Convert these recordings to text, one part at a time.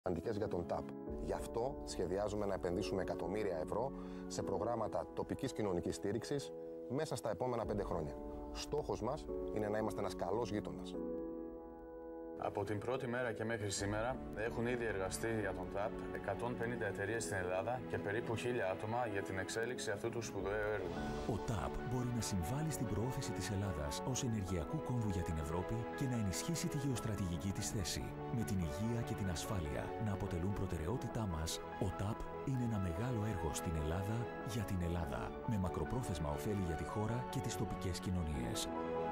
Αντικές για τον ΤΑΠ. Γι' αυτό σχεδιάζουμε να επενδύσουμε εκατομμύρια ευρώ σε προγράμματα τοπικής κοινωνικής στήριξης μέσα στα επόμενα 5 χρόνια. Στόχος μας είναι να είμαστε ένας καλός γείτονας. Από την πρώτη μέρα και μέχρι σήμερα έχουν ήδη εργαστεί για τον ΤΑΠ 150 εταιρείες στην Ελλάδα και περίπου 1000 άτομα για την εξέλιξη αυτού του σπουδαίου έργου. Ο ΤΑΠ μπορεί να συμβάλλει στην προώθηση της Ελλάδας ως ενεργειακού κόμβου για την Ευρώπη και να ενισχύσει τη γεωστρατηγική της θέση. Με την υγεία και την ασφάλεια να αποτελούν προτεραιότητά μας, ο ΤΑΠ είναι ένα μεγάλο έργο στην Ελλάδα για την Ελλάδα, με μακροπρόθεσμα ωφέλη για τη χώρα και τις τοπικές κοινωνίες.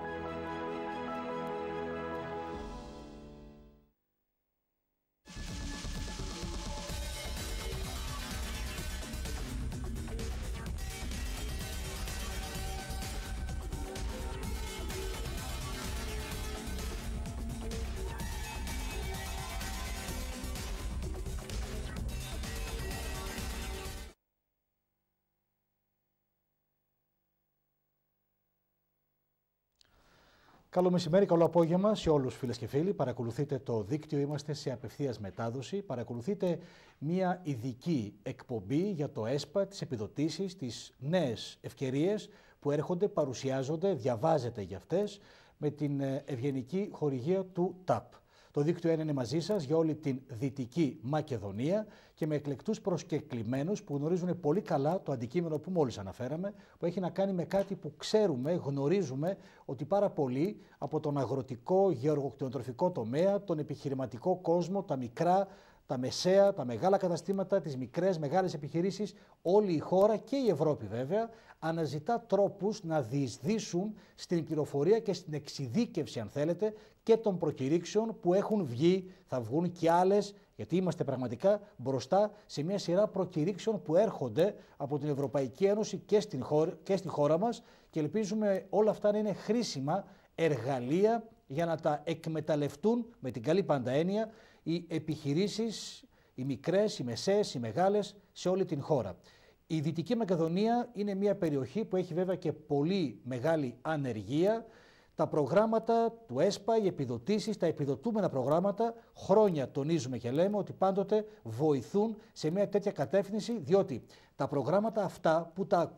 Καλό μεσημέρι, καλό απόγευμα σε όλους φίλες και φίλοι. Παρακολουθείτε το δίκτυο, είμαστε σε απευθείας μετάδοση. Παρακολουθείτε μια ειδική εκπομπή για το ΕΣΠΑ, τις επιδοτήσεις, τις νέες ευκαιρίες που έρχονται, παρουσιάζονται, διαβάζετε για αυτές με την ευγενική χορηγία του ΤΑΠ. Το δίκτυο είναι μαζί σας για όλη την Δυτική Μακεδονία και με εκλεκτούς προσκεκλημένους που γνωρίζουν πολύ καλά το αντικείμενο που μόλις αναφέραμε, που έχει να κάνει με κάτι που ξέρουμε, γνωρίζουμε ότι πάρα πολύ από τον αγροτικό, γεωργοκτηνοτροφικό τομέα, τον επιχειρηματικό κόσμο, τα μικρά, τα μεσαία, τα μεγάλα καταστήματα, τις μικρές, μεγάλες επιχειρήσεις, όλη η χώρα και η Ευρώπη βέβαια, αναζητά τρόπους να διεισδύσουν στην πληροφορία και στην εξειδίκευση, αν θέλετε, και των προκηρύξεων που έχουν βγει, θα βγουν και άλλες, γιατί είμαστε πραγματικά μπροστά σε μια σειρά προκηρύξεων που έρχονται από την Ευρωπαϊκή Ένωση και στη χώρα μας και ελπίζουμε όλα αυτά να είναι χρήσιμα εργαλεία για να τα εκμεταλλευτούν με την καλή πάντα έννοια οι επιχειρήσεις, οι μικρές, οι μεσαίες, οι μεγάλες σε όλη την χώρα. Η Δυτική Μακεδονία είναι μια περιοχή που έχει βέβαια και πολύ μεγάλη ανεργία. Τα προγράμματα του ΕΣΠΑ, οι επιδοτήσεις, τα επιδοτούμενα προγράμματα, χρόνια τονίζουμε και λέμε ότι πάντοτε βοηθούν σε μια τέτοια κατεύθυνση, διότι τα προγράμματα αυτά που τα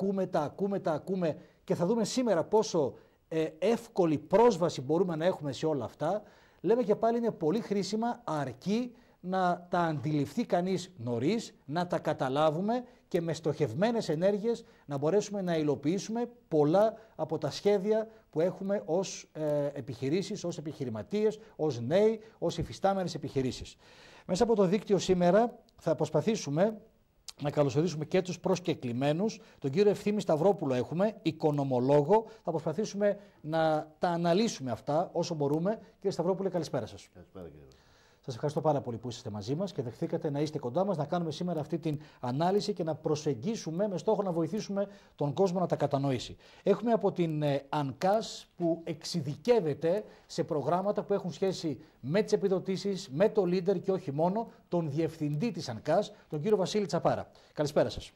ακούμε και θα δούμε σήμερα πόσο εύκολη πρόσβαση μπορούμε να έχουμε σε όλα αυτά, λέμε και πάλι είναι πολύ χρήσιμα, αρκεί να τα αντιληφθεί κανείς νωρίς, να τα καταλάβουμε και με στοχευμένες ενέργειες να μπορέσουμε να υλοποιήσουμε πολλά από τα σχέδια που έχουμε ως επιχειρήσεις, ως επιχειρηματίες, ως νέοι, ως υφιστάμενες επιχειρήσεις. Μέσα από το δίκτυο σήμερα θα προσπαθήσουμε να καλωσορίσουμε και τους προσκεκλημένους. Τον κύριο Ευθύμη Σταυρόπουλο έχουμε, οικονομολόγο. Θα προσπαθήσουμε να τα αναλύσουμε αυτά όσο μπορούμε. Κύριε Σταυρόπουλε, καλησπέρα σας. Καλησπέρα, κύριε. Σας ευχαριστώ πάρα πολύ που είστε μαζί μας και δεχθήκατε να είστε κοντά μας, να κάνουμε σήμερα αυτή την ανάλυση και να προσεγγίσουμε με στόχο να βοηθήσουμε τον κόσμο να τα κατανοήσει. Έχουμε από την ΑΝΚΑΣ που εξειδικεύεται σε προγράμματα που έχουν σχέση με τις επιδοτήσεις, με το Leader και όχι μόνο, τον διευθυντή της ΑΝΚΑΣ, τον κύριο Βασίλη Τσαπάρα. Καλησπέρα σας.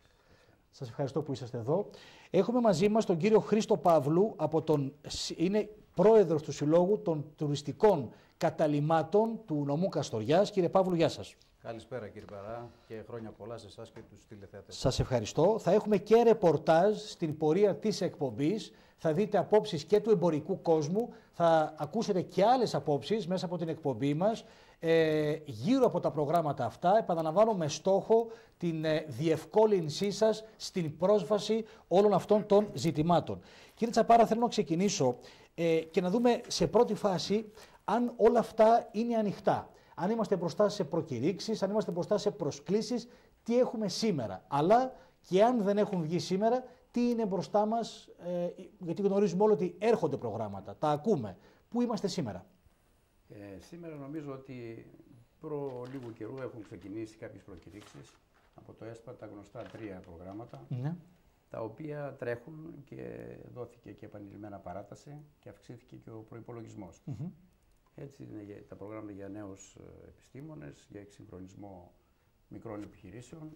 Σας ευχαριστώ που είσαστε εδώ. Έχουμε μαζί μας τον κύριο Χρήστο Παύλου, είναι πρόεδρος του Συλλόγου των Τουριστικών Καταλυμάτων του νομού Καστοριάς. Κύριε Παύλου, γεια σας. Καλησπέρα κύριε Παρά και χρόνια πολλά σε εσάς και τους τηλεθεατές. Σας ευχαριστώ. Θα έχουμε και ρεπορτάζ στην πορεία της εκπομπής. Θα δείτε απόψεις και του εμπορικού κόσμου. Θα ακούσετε και άλλες απόψεις μέσα από την εκπομπή μας γύρω από τα προγράμματα αυτά. Επαναλαμβάνω με στόχο την διευκόλυνσή σας στην πρόσβαση όλων αυτών των ζητημάτων. Κύριε Τσαπάρα, θέλω να ξεκινήσω και να δούμε σε πρώτη φάση αν όλα αυτά είναι ανοιχτά. Αν είμαστε μπροστά σε προκηρύξεις, αν είμαστε μπροστά σε προσκλήσεις, τι έχουμε σήμερα. Αλλά και αν δεν έχουν βγει σήμερα, τι είναι μπροστά μας, γιατί γνωρίζουμε όλοι ότι έρχονται προγράμματα, τα ακούμε. Πού είμαστε σήμερα? Σήμερα νομίζω ότι προ λίγου καιρού έχουν ξεκινήσει κάποιες προκηρύξεις από το ΕΣΠΑ, τα γνωστά 3 προγράμματα, τα οποία τρέχουν και δόθηκε και επανειλημμένα παράταση και αυξήθηκε και ο προϋπολογισμός. Έτσι είναι τα προγράμματα για νέους επιστήμονες, για εξυγχρονισμό μικρών επιχειρήσεων.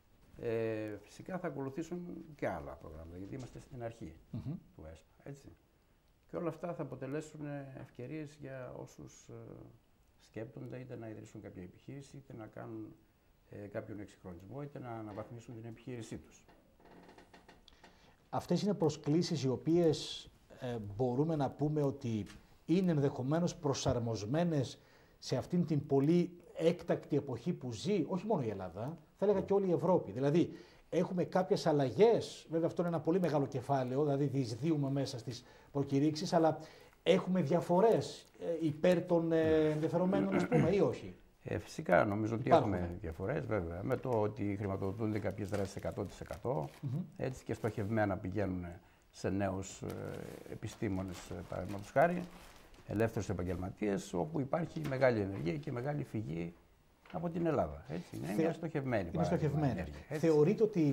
Φυσικά θα ακολουθήσουν και άλλα προγράμματα, γιατί είμαστε στην αρχή του ΕΣΠΑ. Έτσι. Και όλα αυτά θα αποτελέσουν ευκαιρίες για όσους σκέπτονται είτε να ιδρύσουν κάποια επιχείρηση, είτε να κάνουν κάποιον εξυγχρονισμό, είτε να αναβαθμίσουν την επιχείρησή τους. Αυτές είναι προσκλήσεις οι οποίες μπορούμε να πούμε ότι είναι ενδεχομένως προσαρμοσμένες σε αυτήν την πολύ έκτακτη εποχή που ζει, όχι μόνο η Ελλάδα, θα έλεγα και όλη η Ευρώπη. Δηλαδή, έχουμε κάποιες αλλαγές, βέβαια αυτό είναι ένα πολύ μεγάλο κεφάλαιο, δηλαδή διεισδύουμε μέσα στις προκηρύξεις, αλλά έχουμε διαφορές υπέρ των ενδιαφερομένων, ας πούμε, ή όχι. Φυσικά νομίζω ότι έχουμε διαφορές, βέβαια, με το ότι χρηματοδοτούνται κάποιες δράσεις 100%, έτσι και στοχευμένα πηγαίνουν σε νέους επιστήμονες, παραδείγματος χάρη, ελεύθερους επαγγελματίες, όπου υπάρχει μεγάλη ενεργεία και μεγάλη φυγή από την Ελλάδα. Έτσι. Είναι μια στοχευμένη ενέργεια. Θεωρείτε ότι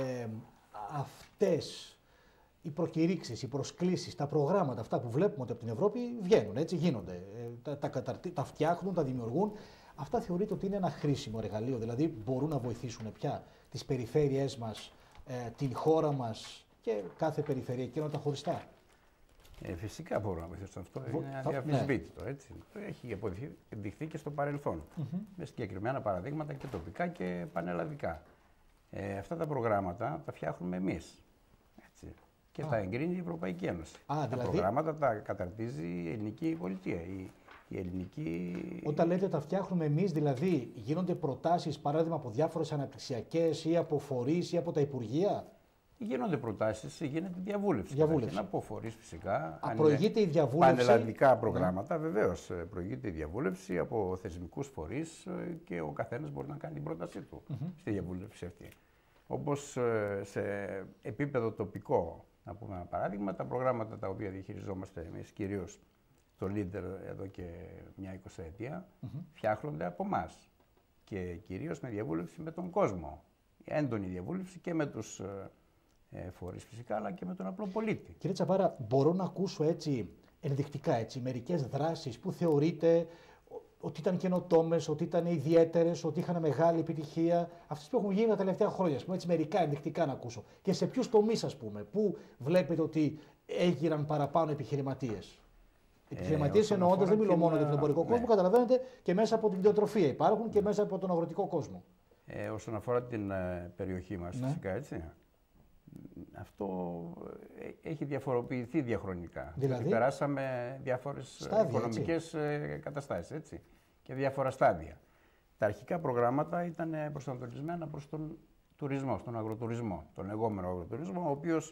αυτές οι προκηρύξεις, οι προσκλήσεις, τα προγράμματα αυτά που βλέπουμε ότι από την Ευρώπη βγαίνουν, έτσι γίνονται, τα φτιάχνουν, τα δημιουργούν, αυτά θεωρείτε ότι είναι ένα χρήσιμο εργαλείο, δηλαδή μπορούν να βοηθήσουν πια τις περιφέρειές μας, την χώρα μας και κάθε περιφέρεια εκείνα χωριστά? Φυσικά μπορούν να βοηθήσουν. Αυτό είναι αδιαφυσβήτητο. Ναι. Έχει αποδειχθεί και στο παρελθόν. Με συγκεκριμένα παραδείγματα και τοπικά και πανελλαδικά. Αυτά τα προγράμματα τα φτιάχνουμε εμείς. Έτσι. Και τα εγκρίνει η Ευρωπαϊκή Ένωση. Τα προγράμματα τα καταρτίζει η ελληνική πολιτεία. Η ελληνική... Όταν λέτε τα φτιάχνουμε εμείς, δηλαδή γίνονται προτάσεις, παράδειγμα, από διάφορες αναπτυξιακές ή από φορείς ή από τα υπουργεία? Γίνονται προτάσεις, γίνεται διαβούλευση. Να από φορείς φυσικά. Προηγείται η διαβούλευση. Πανελλαδικά προγράμματα, βεβαίως. Προηγείται η διαβούλευση από θεσμικούς φορείς και ο καθένας μπορεί να κάνει την πρότασή του στη διαβούλευση αυτή. Όπως σε επίπεδο τοπικό, να πούμε ένα παράδειγμα, τα προγράμματα τα οποία διαχειριζόμαστε εμείς, κυρίως το Leader εδώ και μια 20ετία, φτιάχνονται από εμάς. Και κυρίως με διαβούλευση με τον κόσμο. Έντονη διαβούλευση και με τους φορείς φυσικά, αλλά και με τον απλό πολίτη. Κύριε Τσαπάρα, μπορώ να ακούσω έτσι ενδεικτικά μερικές δράσεις που θεωρείτε ότι ήταν καινοτόμες, ότι ήταν ιδιαίτερες, ότι είχαν μεγάλη επιτυχία, αυτές που έχουν γίνει τα τελευταία χρόνια, έτσι μερικά ενδεικτικά να ακούσω? Και σε ποιους τομείς, ας πούμε, που βλέπετε ότι έγιναν παραπάνω επιχειρηματίες? Επιχειρηματίες εννοώντας, δεν μιλώ μόνο για τον εμπορικό κόσμο, καταλαβαίνετε, και μέσα από την κτηνοτροφία υπάρχουν και μέσα από τον αγροτικό κόσμο. Όσον αφορά την περιοχή μας, φυσικά, έτσι. Αυτό έχει διαφοροποιηθεί διαχρονικά. Δηλαδή, περάσαμε διάφορες οικονομικές καταστάσεις, έτσι, και διάφορα στάδια. Τα αρχικά προγράμματα ήταν προσανατολισμένα προς τον τουρισμό, στον αγροτουρισμό, τον λεγόμενο αγροτουρισμό, ο οποίος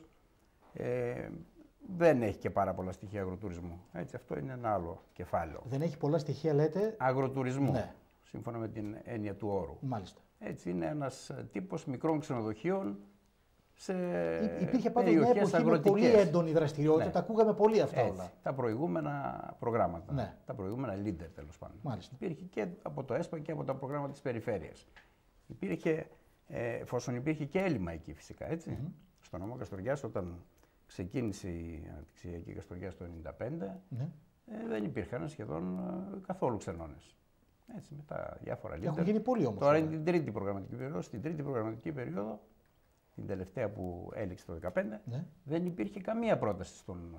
δεν έχει και πάρα πολλά στοιχεία αγροτουρισμού. Έτσι, αυτό είναι ένα άλλο κεφάλαιο. Δεν έχει πολλά στοιχεία, λέτε. Αγροτουρισμού, σύμφωνα με την έννοια του όρου. Μάλιστα. Έτσι, είναι ένας τύπος μικρών ξενοδοχείων σε υπήρχε πάντως μια εποχή με πολύ έντονη δραστηριότητα, τα ακούγαμε πολύ αυτά όλα. Τα προηγούμενα προγράμματα, τα προηγούμενα leader τέλος πάντων. Μάλιστα. Υπήρχε και από το ΕΣΠΑ και από τα προγράμματα της περιφέρειας. Υπήρχε, εφόσον υπήρχε και έλλειμμα εκεί φυσικά, έτσι. Στον νομό Καστοριάς, όταν ξεκίνησε η αναπτυξιακή Καστοριάς το 1995, δεν υπήρχαν σχεδόν καθόλου ξενώνες. Έτσι, με τα διάφορα leader. Έχουν γίνει πολύ όμως. Τώρα είναι την τρίτη προγραμματική περίοδο. Στην τρίτη προγραμματική περίοδο, την τελευταία που έληξε το 2015, δεν υπήρχε καμία πρόταση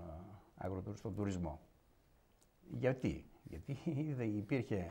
στον τουρισμό. Γιατί? Γιατί δεν υπήρχε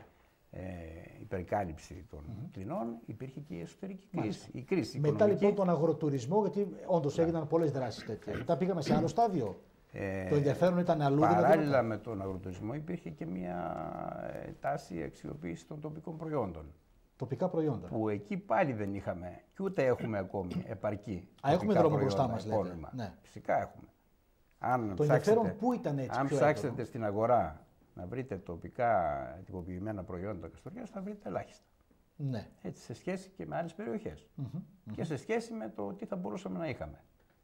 υπερκάλυψη των κτηνών, υπήρχε και η εσωτερική κρίση. Η κρίση μετά οικονομική. Λοιπόν τον αγροτουρισμό, γιατί όντως έγιναν πολλές δράσεις τέτοια. Μετά πήγαμε σε άλλο στάδιο. Το ενδιαφέρον ήταν αλλού. Παράλληλα με τον αγροτουρισμό υπήρχε και μια τάση αξιοποίηση των τοπικών προϊόντων. Τοπικά προϊόντα. Που εκεί πάλι δεν είχαμε και ούτε έχουμε ακόμη επαρκή. Έχουμε δρόμο μπροστά μας, λέτε. Ναι. Φυσικά έχουμε. Το ενδιαφέρον πού ήταν έτσι? Αν ψάξετε στην αγορά να βρείτε τοπικά τυποποιημένα προϊόντα Καστοριάς, θα βρείτε ελάχιστα. Ναι. Έτσι, σε σχέση και με άλλες περιοχές. Και σε σχέση με το τι θα μπορούσαμε να είχαμε.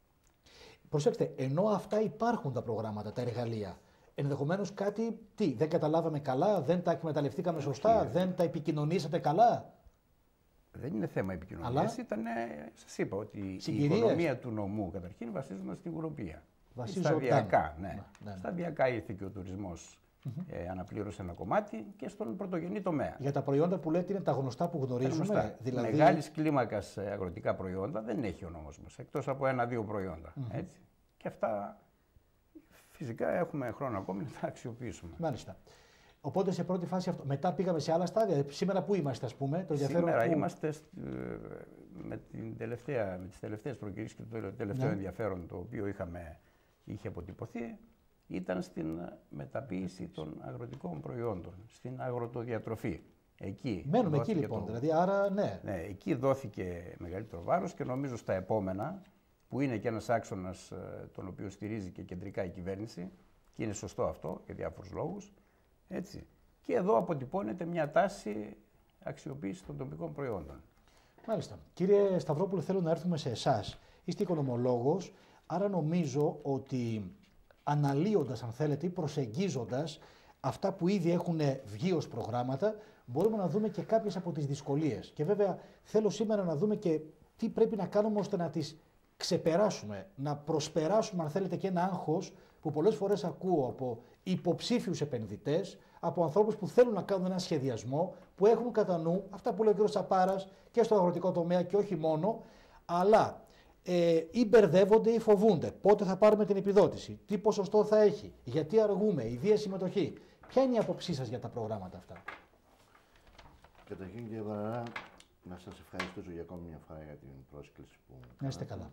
Προσέξτε, ενώ αυτά υπάρχουν τα προγράμματα, τα εργαλεία, ενδεχομένως κάτι, δεν καταλάβαμε καλά, δεν τα εκμεταλλευτήκαμε σωστά, δεν τα επικοινωνήσατε καλά? Δεν είναι θέμα επικοινωνίας, σας είπα ότι η οικονομία του νομού καταρχήν βασίζονταν στην Κουροπία. Σταδιακά, σταδιακά ήρθε και ο τουρισμός, αναπλήρωσε ένα κομμάτι και στον πρωτογενή τομέα. Για τα προϊόντα που λέτε είναι τα γνωστά που γνωρίζουμε. Δηλαδή... Μεγάλης κλίμακας αγροτικά προϊόντα δεν έχει ο νόμος μας, εκτός από 1-2 προϊόντα. Έτσι. Και αυτά φυσικά έχουμε χρόνο ακόμη να τα αξιοποιήσουμε. Μάλιστα. Οπότε σε πρώτη φάση αυτό. Μετά πήγαμε σε άλλα στάδια. Σήμερα πού είμαστε, ας πούμε, το ενδιαφέρον. Σήμερα είμαστε με τις τελευταίες προκηρύξεις και το τελευταίο ενδιαφέρον το οποίο είχε αποτυπωθεί, ήταν στην μεταποίηση των αγροτικών προϊόντων, στην αγροτοδιατροφή. Εκεί μένουμε εκεί λοιπόν, δηλαδή, άρα ναι. Ναι, εκεί δόθηκε μεγαλύτερο βάρος και νομίζω στα επόμενα, που είναι και ένας άξονας τον οποίο στηρίζει και κεντρικά η κυβέρνηση, και είναι σωστό αυτό για διάφορους λόγους, έτσι. Και εδώ αποτυπώνεται μια τάση αξιοποίησης των τοπικών προϊόντων. Μάλιστα. Κύριε Σταυρόπουλο, θέλω να έρθουμε σε εσάς. Είστε οικονομολόγος, άρα νομίζω ότι αναλύοντας, αν θέλετε, ή προσεγγίζοντας αυτά που ήδη έχουν βγει ως προγράμματα, μπορούμε να δούμε και κάποιες από τις δυσκολίες. Και βέβαια θέλω σήμερα να δούμε και τι πρέπει να κάνουμε ώστε να τις ξεπεράσουμε, να προσπεράσουμε, αν θέλετε, και ένα άγχος που πολλές φορές ακούω από υποψήφιους επενδυτές, από ανθρώπους που θέλουν να κάνουν ένα σχεδιασμό, που έχουν κατά νου αυτά που λέει ο κ. Τσαπάρας και στο αγροτικό τομέα και όχι μόνο, αλλά ή μπερδεύονται ή φοβούνται. Πότε θα πάρουμε την επιδότηση, τι ποσοστό θα έχει, γιατί αργούμε, ιδία συμμετοχή. Ποια είναι η άποψή σας για τα προγράμματα αυτά? Καταρχήν, κύριε Βαραρά, να σας ευχαριστήσω για ακόμη μια φορά για την πρόσκληση που να είστε καλά.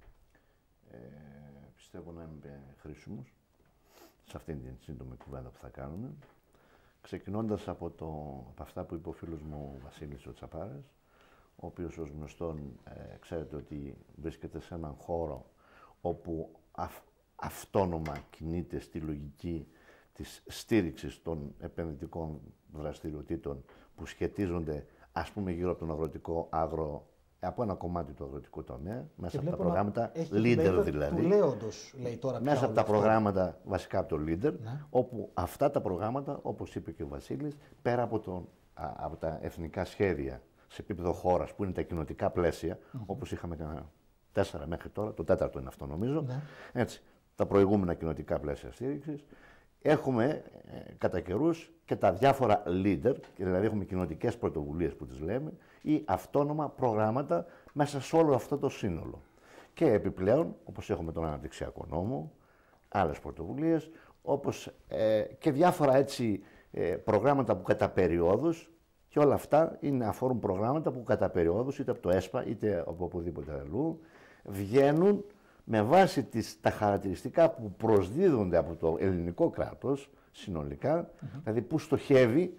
Πιστεύω να είμαι χρήσιμος σε αυτήν την σύντομη κουβέντα που θα κάνουμε. Ξεκινώντας από αυτά που είπε ο φίλος μου ο Βασίλης ο Τσαπάρας, ο οποίος ως γνωστόν ξέρετε ότι βρίσκεται σε έναν χώρο όπου αυτόνομα κινείται στη λογική της στήριξης των επενδυτικών δραστηριοτήτων που σχετίζονται, ας πούμε, γύρω από τον αγροτικό από ένα κομμάτι του αγροτικού τομέα, μέσα από τα προγράμματα leader δηλαδή. Του λέοντος, λέει τώρα, μέσα από τα προγράμματα, βασικά από το leader, όπου αυτά τα προγράμματα, όπως είπε και ο Βασίλης, πέρα από τα εθνικά σχέδια σε επίπεδο χώρας, που είναι τα κοινοτικά πλαίσια, όπως είχαμε κανένα 4 μέχρι τώρα, το 4ο είναι αυτό νομίζω, έτσι, τα προηγούμενα κοινοτικά πλαίσια στήριξης, έχουμε κατά καιρούς και τα διάφορα leader, δηλαδή έχουμε κοινοτικές πρωτοβουλίες που τις λέμε, ή αυτόνομα προγράμματα μέσα σε όλο αυτό το σύνολο. Και επιπλέον, όπως έχουμε τον αναπτυξιακό νόμο, άλλες πρωτοβουλίες, όπως και διάφορα έτσι προγράμματα που κατά περιόδους, και όλα αυτά αφορούν προγράμματα που κατά περιόδους, είτε από το ΕΣΠΑ είτε από οπουδήποτε αλλού, βγαίνουν με βάση τα χαρακτηριστικά που προσδίδονται από το ελληνικό κράτος συνολικά, δηλαδή που στοχεύει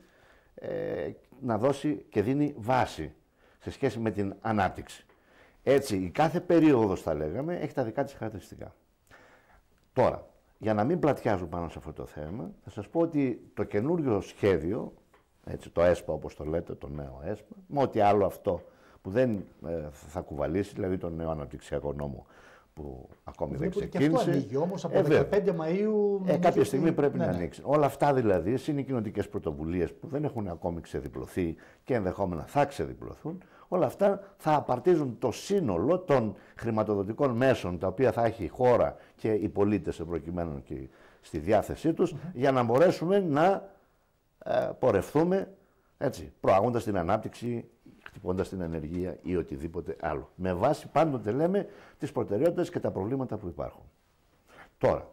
να δώσει και δίνει βάση σε σχέση με την ανάπτυξη. Έτσι, η κάθε περίοδος, θα λέγαμε, έχει τα δικά της χαρακτηριστικά. Τώρα, για να μην πλατιάζω πάνω σε αυτό το θέμα, θα σας πω ότι το καινούριο σχέδιο, έτσι, το ΕΣΠΑ όπως το λέτε, το νέο ΕΣΠΑ, με ό,τι άλλο αυτό που δεν θα κουβαλήσει, δηλαδή τον νέο αναπτυξιακό νόμο, που ακόμη δεν ξεκίνησε. Και αυτό ανοίγει όμως από 15 Μαΐου. Κάποια στιγμή πρέπει να ανοίξει. Όλα αυτά δηλαδή είναι οι κοινοτικές πρωτοβουλίες που δεν έχουν ακόμη ξεδιπλωθεί και ενδεχόμενα θα ξεδιπλωθούν. Όλα αυτά θα απαρτίζουν το σύνολο των χρηματοδοτικών μέσων τα οποία θα έχει η χώρα και οι πολίτες προκειμένου και στη διάθεσή τους για να μπορέσουμε να πορευθούμε έτσι, προάγοντας την ανάπτυξη, χτυπώντας την ανεργία ή οτιδήποτε άλλο. Με βάση πάντοτε λέμε τις προτεραιότητες και τα προβλήματα που υπάρχουν. Τώρα,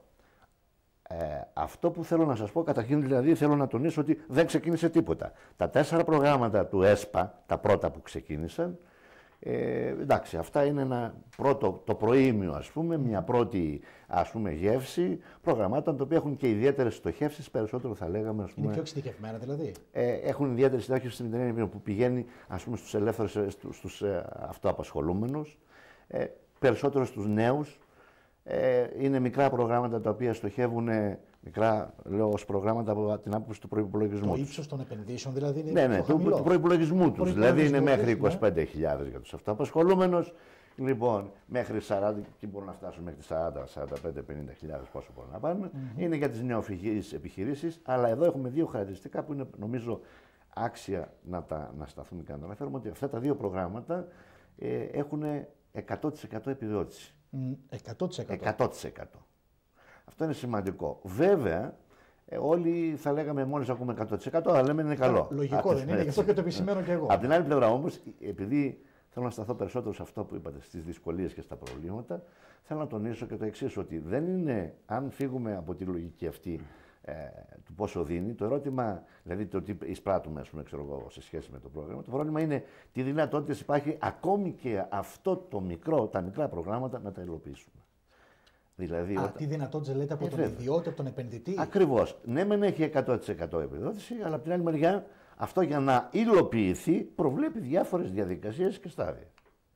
αυτό που θέλω να σας πω, καταρχήν δηλαδή θέλω να τονίσω ότι δεν ξεκίνησε τίποτα. Τα 4 προγράμματα του ΕΣΠΑ, τα πρώτα που ξεκίνησαν, εντάξει, αυτά είναι ένα πρώτο, το προήμιο ας πούμε, μια πρώτη ας πούμε γεύση προγραμμάτων τα οποία έχουν και ιδιαίτερες στοχεύσεις, περισσότερο θα λέγαμε. Ας πούμε, είναι πιο εξειδικευμένα δηλαδή. Έχουν ιδιαίτερη στοχεύση στην εταιρεία που πηγαίνει ας πούμε στους ελεύθερους, στους αυτοαπασχολούμενους, περισσότερο στους νέους. Είναι μικρά προγράμματα τα οποία στοχεύουν, μικρά λέω ως προγράμματα από την άποψη του προϋπολογισμού. Το ύψος των επενδύσεων δηλαδή είναι ναι, του προϋπολογισμού τους. Δηλαδή είναι μέχρι 25.000 για τους αυτοαπασχολούμενους. Λοιπόν, μέχρι 40, και μπορούν να φτάσουν μέχρι 40, 45, 50.000 πόσο μπορούν να πάνε. Είναι για τις νεοφυγείς επιχειρήσεις, αλλά εδώ έχουμε 2 χαρακτηριστικά που είναι νομίζω άξια να σταθούμε και να τα αναφέρουμε, ότι αυτά τα 2 προγράμματα έχουν 100% επιδότηση. 100%. Αυτό είναι σημαντικό. Βέβαια, όλοι θα λέγαμε μόλις ακούμε 100%, αλλά λέμε είναι καλό. Λογικό δεν είναι, γι' αυτό και το επισημαίνω και εγώ. Από την άλλη πλευρά όμως, επειδή θέλω να σταθώ περισσότερο σε αυτό που είπατε, στις δυσκολίες και στα προβλήματα, θέλω να τονίσω και το εξής, ότι δεν είναι, αν φύγουμε από τη λογική αυτή, του πόσο δίνει. Το ερώτημα, δηλαδή το τι εισπράττουμε, ας πούμε, ξέρω εγώ, σε σχέση με το πρόγραμμα. Το πρόβλημα είναι τι δυνατότητες υπάρχει ακόμη και αυτό το μικρό, τα μικρά προγράμματα να τα υλοποιήσουμε. Δηλαδή, τι δυνατότητες λέτε από τον ιδιώτη, από τον επενδυτή. Ακριβώς. Ναι, μεν έχει 100% επιδότηση, αλλά από την άλλη μεριά αυτό για να υλοποιηθεί προβλέπει διάφορες διαδικασίες και στάδια.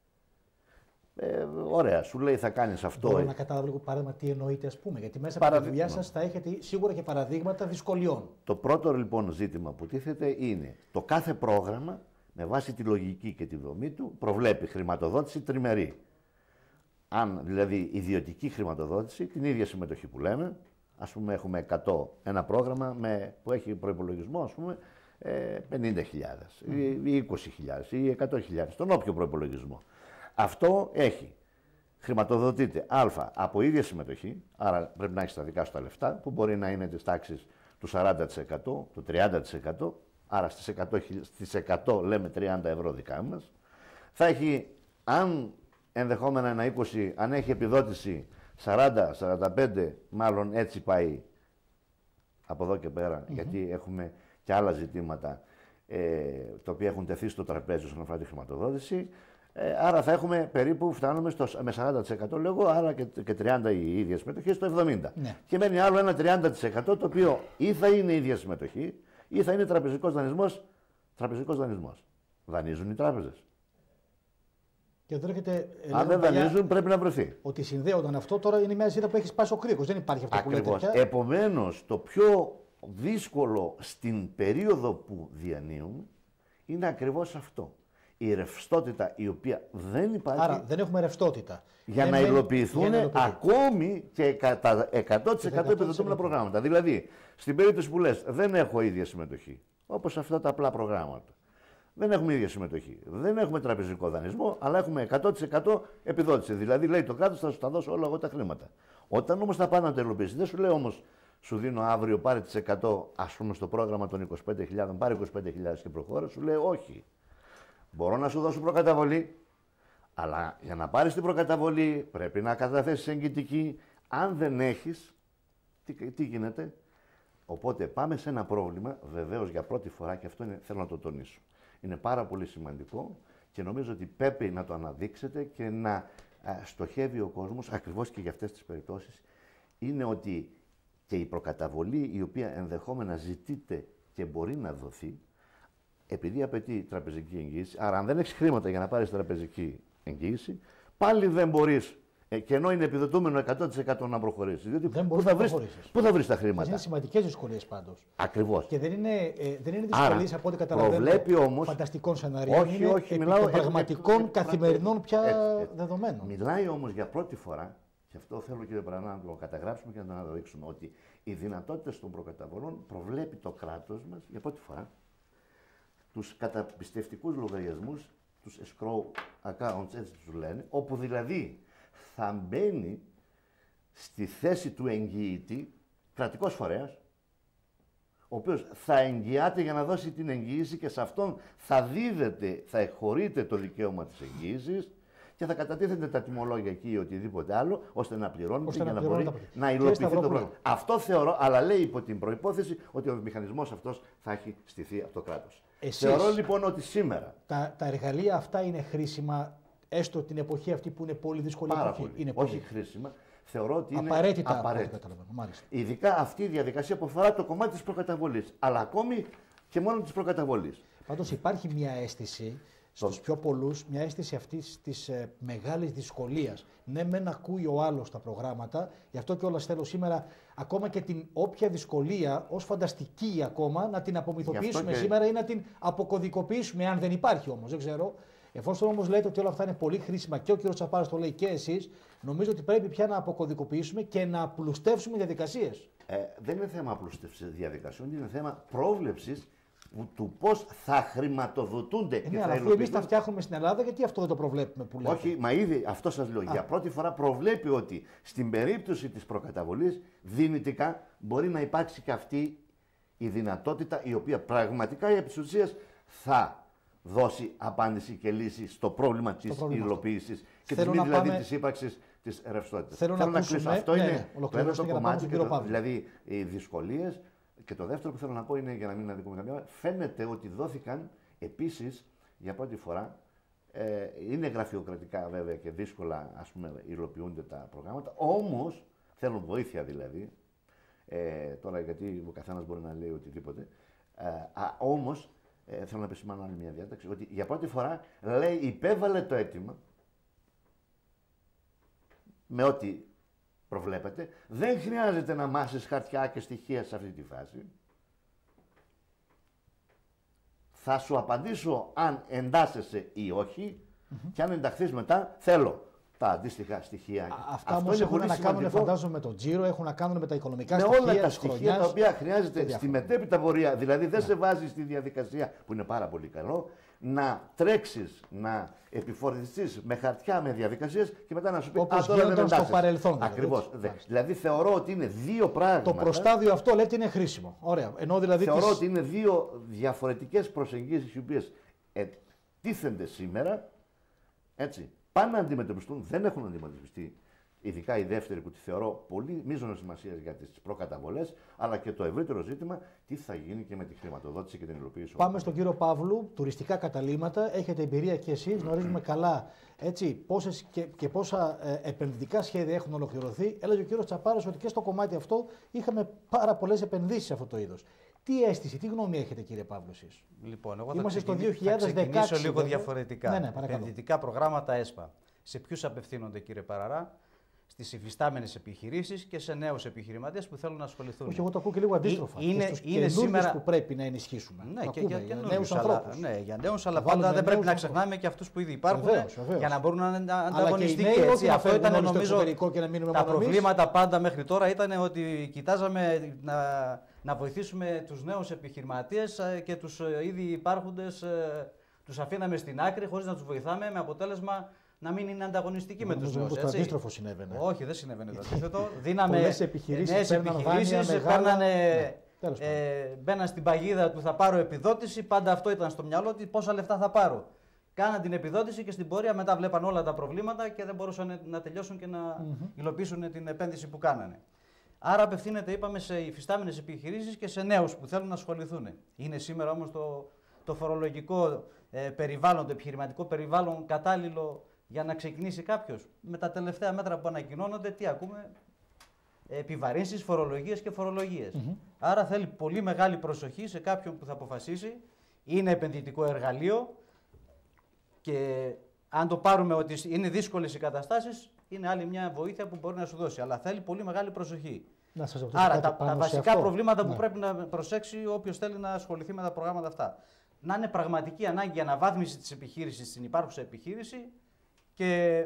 Ωραία, σου λέει θα κάνεις αυτό. Μπορώ να καταλάβω λίγο παράδειγμα τι εννοείτε, ας πούμε, γιατί μέσα από τη δουλειά σας θα έχετε σίγουρα και παραδείγματα δυσκολιών. Το πρώτο λοιπόν ζήτημα που τίθεται είναι το κάθε πρόγραμμα με βάση τη λογική και τη δομή του προβλέπει χρηματοδότηση τριμερή. Αν δηλαδή ιδιωτική χρηματοδότηση, την ίδια συμμετοχή που λέμε, ας πούμε έχουμε 100, ένα πρόγραμμα που έχει προϋπολογισμό, ας πούμε, 50.000 ή 20.000 ή 100.000, τον όποιο προϋπολογισμό. Αυτό έχει, χρηματοδοτείται από ίδια συμμετοχή, άρα πρέπει να έχει τα δικά σου τα λεφτά, που μπορεί να είναι της τάξης του 40%, του 30%, άρα στις 100 λέμε 30 ευρώ δικά μας. Θα έχει, αν ενδεχόμενα ένα 20, αν έχει επιδότηση 40-45, μάλλον έτσι πάει από εδώ και πέρα, γιατί έχουμε και άλλα ζητήματα τα οποία έχουν τεθεί στο τραπέζι όσον αφορά τη χρηματοδότηση. Άρα θα έχουμε περίπου, φτάνουμε με 40% λέγω, άρα και 30 η ίδια συμμετοχή, στο 70. Ναι. Και μένει άλλο ένα 30% το οποίο ή θα είναι η ίδια συμμετοχή ή θα είναι τραπεζικός δανεισμός. Τραπεζικός δανεισμός. Δανείζουν οι τράπεζες. Και εδώ έρχεται, αν δεν δανείζουν, πρέπει να βρεθεί. Ότι συνδέονταν αυτό, τώρα είναι μια ζήτα που έχει σπάσει ο κρίκος. Δεν υπάρχει αυτό ακριβώς, που λέτε πια. Επομένως, το πιο δύσκολο στην περίοδο που διανύουμε είναι ακριβώς αυτό. Η ρευστότητα η οποία δεν υπάρχει. Άρα δεν έχουμε ρευστότητα. Για να υλοποιηθούν ακόμη και κατά 100% επιδοτούμενα προγράμματα. Δηλαδή, στην περίπτωση που λες δεν έχω ίδια συμμετοχή, όπως αυτά τα απλά προγράμματα. Δεν έχουμε ίδια συμμετοχή. Δεν έχουμε τραπεζικό δανεισμό, αλλά έχουμε 100% επιδότηση. Δηλαδή, λέει το κράτος θα σου τα δώσω όλα εγώ τα χρήματα. Όταν όμως θα πάνε να το υλοποιήσει, δεν σου λέει όμως σου δίνω αύριο πάρε τις 100, ας πούμε στο πρόγραμμα των 25.000, πάρε 25.000 και προχώρα, σου λέει όχι. Μπορώ να σου δώσω προκαταβολή, αλλά για να πάρεις την προκαταβολή πρέπει να καταθέσεις εγγυητική. Αν δεν έχεις, τι γίνεται. Οπότε πάμε σε ένα πρόβλημα, βεβαίως για πρώτη φορά, και αυτό θέλω να το τονίσω. Είναι πάρα πολύ σημαντικό και νομίζω ότι πρέπει να το αναδείξετε και να στοχεύει ο κόσμος ακριβώς και για αυτές τις περιπτώσεις. Είναι ότι και η προκαταβολή η οποία ενδεχόμενα ζητείται και μπορεί να δοθεί, επειδή απαιτεί τραπεζική εγγύηση, άρα αν δεν έχεις χρήματα για να πάρεις τραπεζική εγγύηση, πάλι δεν μπορείς, και ενώ είναι επιδοτούμενο 100% να προχωρήσεις. Διότι πού θα βρεις τα χρήματα. Είναι σημαντικές δυσκολίες πάντως. Ακριβώς. Και δεν είναι δυσκολίες από ό,τι καταλαβαίνω όμως, φανταστικών σενάριων. Όχι, μιλάω πραγματικών καθημερινών πια δεδομένων. Μιλάει όμως για πρώτη φορά, και αυτό θέλω κύριε Παρανά να το καταγράψουμε και να το αναδείξουμε, ότι οι δυνατότητες των προκαταβολών προβλέπει το κράτος μας για πρώτη φορά τους καταπιστευτικούς λογαριασμούς, τους escrow accounts, έτσι τους λένε, όπου δηλαδή θα μπαίνει στη θέση του εγγυητή κρατικός φορέας, ο οποίος θα εγγυάται για να δώσει την εγγύηση και σε αυτόν θα δίδεται, θα εκχωρείται το δικαίωμα της εγγύησης και θα κατατίθενται τα τιμολόγια εκεί ή οτιδήποτε άλλο, ώστε να πληρώνεται για να μπορεί να υλοποιηθεί το πρόγραμμα. Αυτό θεωρώ, αλλά λέει υπό την προϋπόθεση ότι ο μηχανισμός αυτός θα έχει στηθεί από το κράτος. Θεωρώ λοιπόν ότι σήμερα. Τα εργαλεία αυτά είναι χρήσιμα, έστω την εποχή αυτή που είναι πολύ δύσκολη εποχή. Είναι όχι χρήσιμα. Θεωρώ ότι είναι απαραίτητα. Ειδικά αυτή η διαδικασία που αφορά το κομμάτι της προκαταβολής. Αλλά ακόμη και μόνο της προκαταβολής. Πάντως υπάρχει μια αίσθηση στους πιο πολλούς, μια αίσθηση αυτής της μεγάλης δυσκολίας. Ναι, μεν ακούει ο άλλος τα προγράμματα, γι' αυτό κιόλας θέλω σήμερα ακόμα και την όποια δυσκολία, ως φανταστική ακόμα, να την απομυθοποιήσουμε σήμερα ή να την αποκωδικοποιήσουμε, αν δεν υπάρχει όμως, δεν ξέρω. Εφόσον όμως λέτε ότι όλα αυτά είναι πολύ χρήσιμα και ο κ. Τσαπάρας το λέει και εσείς, νομίζω ότι πρέπει πια να αποκωδικοποιήσουμε και να απλουστεύσουμε διαδικασίες. Δεν είναι θέμα απλούστευσης διαδικασιών, είναι θέμα πρόβλεψης του πώς θα χρηματοδοτούνται και θα υλοποιηθούν. Αφού εμείς τα φτιάχνουμε στην Ελλάδα, γιατί αυτό δεν το προβλέπουμε που λέτε. Όχι, μα ήδη αυτό σας λέω. Για πρώτη φορά προβλέπει ότι στην περίπτωση της προκαταβολής δυνητικά μπορεί να υπάρξει και αυτή η δυνατότητα η οποία πραγματικά επί της ουσίας θα δώσει απάντηση και λύση στο πρόβλημα της υλοποίησης και της μη δηλαδή της ύπαρξης της ρευστότητας. Θέλω να κλείσω. Αυτό είναι το κομμάτι, δηλαδή οι δυσκολίες. Και το δεύτερο που θέλω να πω είναι, για να μην αδικούμε καμία, φαίνεται ότι δόθηκαν επίσης για πρώτη φορά, είναι γραφειοκρατικά βέβαια και δύσκολα ας πούμε υλοποιούνται τα προγράμματα, όμως θέλουν βοήθεια δηλαδή, τώρα γιατί ο καθένας μπορεί να λέει οτιδήποτε, όμως θέλω να επισημάνω άλλη μια διάταξη, ότι για πρώτη φορά λέει υπέβαλε το αίτημα με ό,τι προβλέπετε, δεν χρειάζεται να μάσεις χαρτιά και στοιχεία σε αυτή τη φάση. Θα σου απαντήσω αν εντάσσεσαι ή όχι και αν ενταχθείς μετά θέλω τα αντίστοιχα στοιχεία. Αυτά όμως έχουν να κάνουν, φαντάζομαι, με τον τζίρο, έχουν να κάνουν με τα οικονομικά στοιχεία. Με όλα τα στοιχεία τα οποία χρειάζεται στη μετέπειτα πορεία. Δηλαδή δεν σε βάζει στη διαδικασία, που είναι πάρα πολύ καλό, να τρέξεις, να επιφορτιστείς με χαρτιά, με διαδικασίες και μετά να σου πει όπως γίνονταν στο παρελθόν. Ακριβώς. Δηλαδή θεωρώ ότι είναι δύο πράγματα. Το προστάδιο αυτό λέτε είναι χρήσιμο. Ωραία. Ενώ δηλαδή θεωρώ ότι είναι δύο διαφορετικές προσεγγίσεις οι οποίες τίθενται σήμερα. Έτσι. Πάνε να αντιμετωπιστούν, δεν έχουν αντιμετωπιστεί. Ειδικά η δεύτερη που τη θεωρώ πολύ μείζωνος σημασίας για τις προκαταβολές, αλλά και το ευρύτερο ζήτημα τι θα γίνει και με τη χρηματοδότηση και την υλοποίηση. Πάμε στον κύριο Παύλου, τουριστικά καταλύματα. Έχετε εμπειρία και εσείς, γνωρίζουμε καλά πόσες και πόσα επενδυτικά σχέδια έχουν ολοκληρωθεί. Έλεγε ο κύριος Τσαπάρας ότι και στο κομμάτι αυτό είχαμε πάρα πολλές επενδύσεις σε αυτό το είδος. Τι αίσθηση, τι γνώμη έχετε, κύριε Παύλου, εσείς? Λοιπόν, εγώ είμαστε στο 2016. Θα ξεκινήσω λίγο διαφορετικά. Ναι, επενδυτικά προγράμματα ΕΣΠΑ. Σε ποιους απευθύνονται, κύριε Παραρά? Στις υφιστάμενες επιχειρήσεις και σε νέους επιχειρηματίες που θέλουν να ασχοληθούν. Όχι, εγώ το ακούω και λίγο αντίστροφα. Είναι σήμερα που πρέπει να ενισχύσουμε. Ναι, και για νέους ανθρώπους. Ναι, για νέους, αλλά πάντα δεν πρέπει να ξεχνάμε και αυτούς που ήδη υπάρχουν για να μπορούν να είναι ανταγωνιστικοί. Αυτό ήταν, νομίζω, τα προβλήματα πάντα μέχρι τώρα ήταν ότι κοιτάζαμε να βοηθήσουμε τους νέους επιχειρηματίες και τους ήδη υπάρχοντες τους αφήναμε στην άκρη χωρίς να τους βοηθάμε, με αποτέλεσμα να μην είναι ανταγωνιστικοί με τους νέους. Το αντίστροφο συνέβαινε. Όχι, δεν συνέβαινε το αντίθετο. Δίναμε νέες επιχειρήσεις, μπαίναν στην παγίδα του θα πάρω επιδότηση, πάντα αυτό ήταν στο μυαλό ότι πόσα λεφτά θα πάρω. Κάναν την επιδότηση και στην πορεία μετά βλέπαν όλα τα προβλήματα και δεν μπορούσαν να τελειώσουν και να υλοποιήσουν την επένδυση που κάνανε. Άρα απευθύνεται, είπαμε, σε υφιστάμενες επιχειρήσεις και σε νέους που θέλουν να ασχοληθούν. Είναι σήμερα όμως το φορολογικό περιβάλλον, το επιχειρηματικό περιβάλλον κατάλληλο για να ξεκινήσει κάποιος? Με τα τελευταία μέτρα που ανακοινώνονται, τι ακούμε? Επιβαρύνσεις, φορολογίες και φορολογίες. Άρα θέλει πολύ μεγάλη προσοχή σε κάποιον που θα αποφασίσει. Είναι επενδυτικό εργαλείο και αν το πάρουμε ότι είναι δύσκολες οι καταστάσεις, είναι άλλη μια βοήθεια που μπορεί να σου δώσει. Αλλά θέλει πολύ μεγάλη προσοχή. Άρα τα βασικά προβλήματα που πρέπει να προσέξει όποιος θέλει να ασχοληθεί με τα προγράμματα αυτά. Να είναι πραγματική ανάγκη για αναβάθμιση της επιχείρησης στην υπάρχουσα επιχείρηση και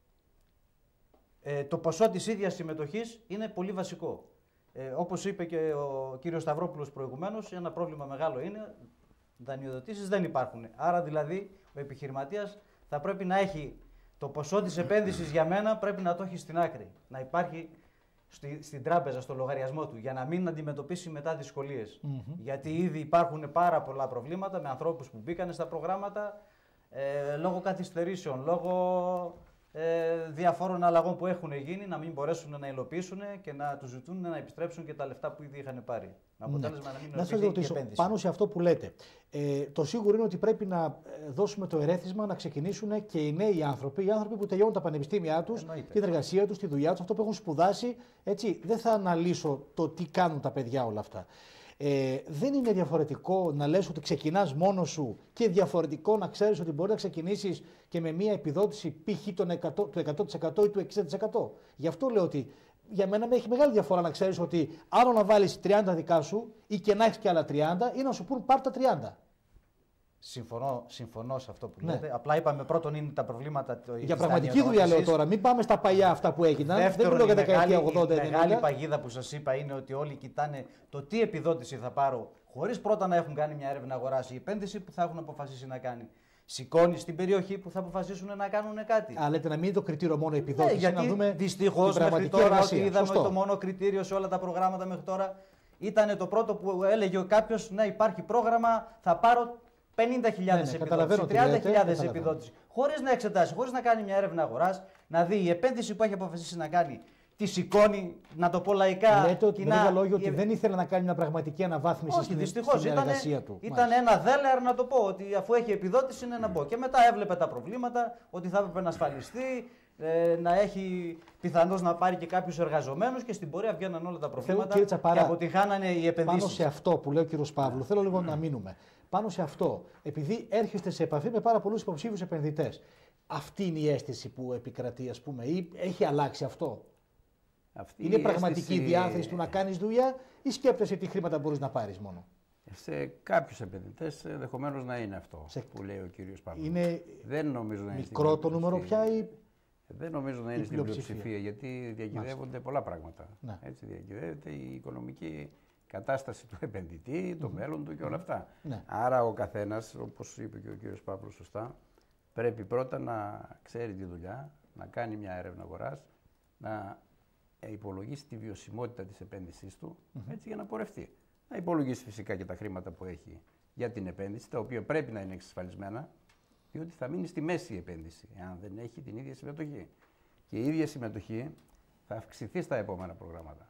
το ποσό της ίδιας συμμετοχής είναι πολύ βασικό. Όπως είπε και ο κύριος Σταυρόπουλος προηγουμένως, ένα πρόβλημα μεγάλο είναι δανειοδοτήσεις δεν υπάρχουν. Άρα δηλαδή ο επιχειρηματίας θα πρέπει να έχει το ποσό της επένδυσης για μένα, πρέπει να το έχει στην άκρη. Να υπάρχει στην τράπεζα, στο λογαριασμό του, για να μην αντιμετωπίσει μετά δυσκολίες. Γιατί ήδη υπάρχουν πάρα πολλά προβλήματα με ανθρώπους που μπήκαν στα προγράμματα λόγω καθυστερήσεων, λόγω διαφόρων αλλαγών που έχουν γίνει, να μην μπορέσουν να υλοποιήσουν και να τους ζητούν να επιστρέψουν και τα λεφτά που ήδη είχαν πάρει. Αποτέλεσμα να μην υλοποιηθεί η επένδυση. Πάνω σε αυτό που λέτε. Το σίγουρο είναι ότι πρέπει να δώσουμε το ερέθισμα να ξεκινήσουν και οι νέοι άνθρωποι, οι άνθρωποι που τελειώνουν τα πανεπιστήμια τους, την εργασία τους, τη δουλειά τους, αυτό που έχουν σπουδάσει. Έτσι, δεν θα αναλύσω το τι κάνουν τα παιδιά όλα αυτά. Δεν είναι διαφορετικό να λες ότι ξεκινάς μόνος σου και διαφορετικό να ξέρεις ότι μπορεί να ξεκινήσεις και με μια επιδότηση π.χ. του 100% ή του 60%. Γι' αυτό λέω ότι για μένα έχει μεγάλη διαφορά να ξέρεις ότι άλλο να βάλεις 30 δικά σου ή και να έχεις και άλλα 30 ή να σου πούν πάρ' τα 30. Συμφωνώ σε αυτό που λέτε. Απλά είπαμε πρώτον είναι τα προβλήματα. Για πραγματική δουλειά λέω τώρα. Μην πάμε στα παλιά αυτά που έγιναν. Δεύτερον, δεν μιλώ για δεκαετία 80. Η μεγάλη παγίδα που σας είπα είναι ότι όλοι κοιτάνε το τι επιδότηση θα πάρω, χωρίς πρώτα να έχουν κάνει μια έρευνα αγοράς ή επένδυση που θα έχουν αποφασίσει να κάνει. Σηκώνει στην περιοχή που θα αποφασίσουν να κάνουν κάτι. Αλλά λέτε να μην είναι το κριτήριο μόνο επιδότηση. Γιατί να δούμε δυστυχώς μέχρι τώρα ότι είδαμε το μόνο κριτήριο σε όλα τα προγράμματα μέχρι τώρα ήταν το πρώτο που έλεγε κάποιος: ναι, υπάρχει πρόγραμμα, θα πάρω 50.000 επιδότηση, 30.000 επιδότηση, χωρίς να εξετάσει, χωρίς να κάνει μια έρευνα αγοράς, να δει η επένδυση που έχει αποφασίσει να κάνει, τη σηκώνει, να το πω λαϊκά. Λέτε ότι με λίγα λόγια ότι δεν ήθελε να κάνει μια πραγματική αναβάθμιση στην εργασία του. Ήταν ένα δέλεαρ, να το πω, ότι αφού έχει επιδότηση είναι να μπω. Και μετά έβλεπε τα προβλήματα, ότι θα έπρεπε να ασφαλιστεί, να έχει πιθανώς να πάρει και κάποιους εργαζομένους και στην πορεία βγαίναν όλα τα προβλήματα και αποτυχάνανε οι επενδύσεις. Πάνω σε αυτό που λέει ο κ. Παύλου, θέλω λίγο να μείνουμε. Πάνω σε αυτό, επειδή έρχεστε σε επαφή με πάρα πολλούς υποψήφιους επενδυτές, αυτή είναι η αίσθηση που επικρατεί, ας πούμε, ή έχει αλλάξει αυτό? Είναι πραγματική διάθεση του να κάνεις δουλειά ή σκέπτεσαι τι χρήματα μπορείς να πάρεις μόνο? Σε κάποιους επενδυτές ενδεχομένως να είναι αυτό που λέει ο κύριος Παύλος. Δεν νομίζω να είναι μικρό το νούμερο πια ή... Δεν νομίζω να είναι στην πλειοψηφία, γιατί διακυδεύονται πολλά πράγματα. Έτσι, διακυδεύεται η οικονομική κατάσταση του επενδυτή, το μέλλον του και όλα αυτά. Άρα ο καθένας, όπως είπε και ο κύριος Παύλος σωστά, πρέπει πρώτα να ξέρει τη δουλειά, να κάνει μια έρευνα αγοράς, να υπολογίσει τη βιωσιμότητα της επένδυσής του, έτσι, για να πορευτεί. Να υπολογίσει φυσικά και τα χρήματα που έχει για την επένδυση, τα οποία πρέπει να είναι εξασφαλισμένα, διότι θα μείνει στη μέση η επένδυση, αν δεν έχει την ίδια συμμετοχή. Και η ίδια συμμετοχή θα αυξηθεί στα επόμενα προγράμματα.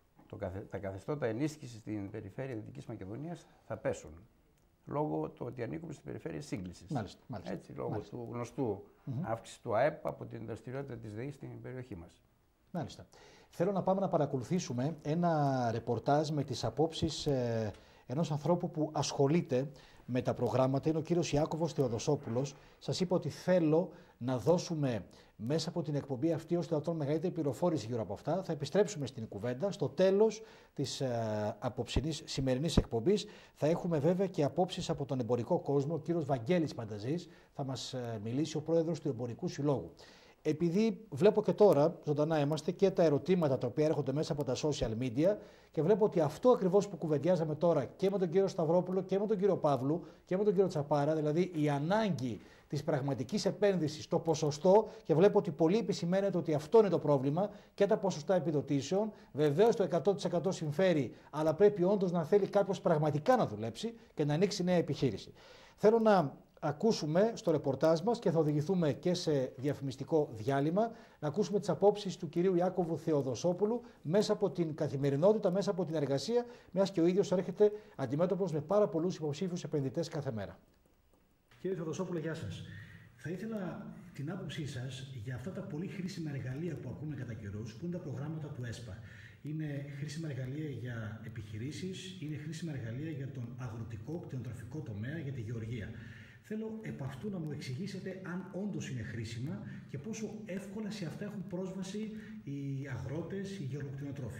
Τα καθεστώτα ενίσχυσης στην περιφέρεια Δυτικής Μακεδονίας θα πέσουν, λόγω του ότι ανήκουμε στην περιφέρεια σύγκλησης. Μάλιστα. Έτσι, λόγω του γνωστού αύξηση του ΑΕΠ από την δραστηριότητα της ΔΕΗ στην περιοχή μας. Μάλιστα. Θέλω να πάμε να παρακολουθήσουμε ένα ρεπορτάζ με τις απόψεις ενός ανθρώπου που ασχολείται με τα προγράμματα. Είναι ο κύριος Ιάκωβος Θεοδοσόπουλος. Σας είπα ότι θέλω να δώσουμε μέσα από την εκπομπή αυτή ως δυνατόν μεγαλύτερη πληροφόρηση γύρω από αυτά. Θα επιστρέψουμε στην κουβέντα. Στο τέλος της απόψινής σημερινής εκπομπής θα έχουμε βέβαια και απόψεις από τον εμπορικό κόσμο. Ο κύριος Βαγγέλης Πανταζής θα μας μιλήσει, ο πρόεδρος του Εμπορικού Συλλόγου. Επειδή βλέπω και τώρα, ζωντανά είμαστε, και τα ερωτήματα τα οποία έρχονται μέσα από τα social media και βλέπω ότι αυτό ακριβώς που κουβεντιάζαμε τώρα και με τον κύριο Σταυρόπουλο και με τον κύριο Παύλου και με τον κύριο Τσαπάρα, δηλαδή η ανάγκη της πραγματικής επένδυσης στο ποσοστό, και βλέπω ότι πολλοί επισημαίνεται ότι αυτό είναι το πρόβλημα και τα ποσοστά επιδοτήσεων. Βεβαίως το 100% συμφέρει, αλλά πρέπει όντως να θέλει κάποιος πραγματικά να δουλέψει και να ανοίξει νέα επιχείρηση. Θέλω να ακούσουμε στο ρεπορτάζ μας και θα οδηγηθούμε και σε διαφημιστικό διάλειμμα, να ακούσουμε τις απόψεις του κυρίου Ιάκωβου Θεοδοσόπουλου μέσα από την καθημερινότητα, μέσα από την εργασία, μιας και ο ίδιος έρχεται αντιμέτωπος με πάρα πολλούς υποψήφιους επενδυτές κάθε μέρα. Κύριε Θεοδοσόπουλε, γεια σας. Θα ήθελα την άποψή σας για αυτά τα πολύ χρήσιμα εργαλεία που ακούμε κατά καιρούς, που είναι τα προγράμματα του ΕΣΠΑ. Είναι χρήσιμα εργαλεία για επιχειρήσεις, είναι χρήσιμα εργαλεία για τον αγροτικό, κτηνοτροφικό τομέα, για τη γεωργία. Θέλω επ' αυτού να μου εξηγήσετε αν όντως είναι χρήσιμα και πόσο εύκολα σε αυτά έχουν πρόσβαση οι αγρότες, οι γεωργοκτηνοτρόφοι.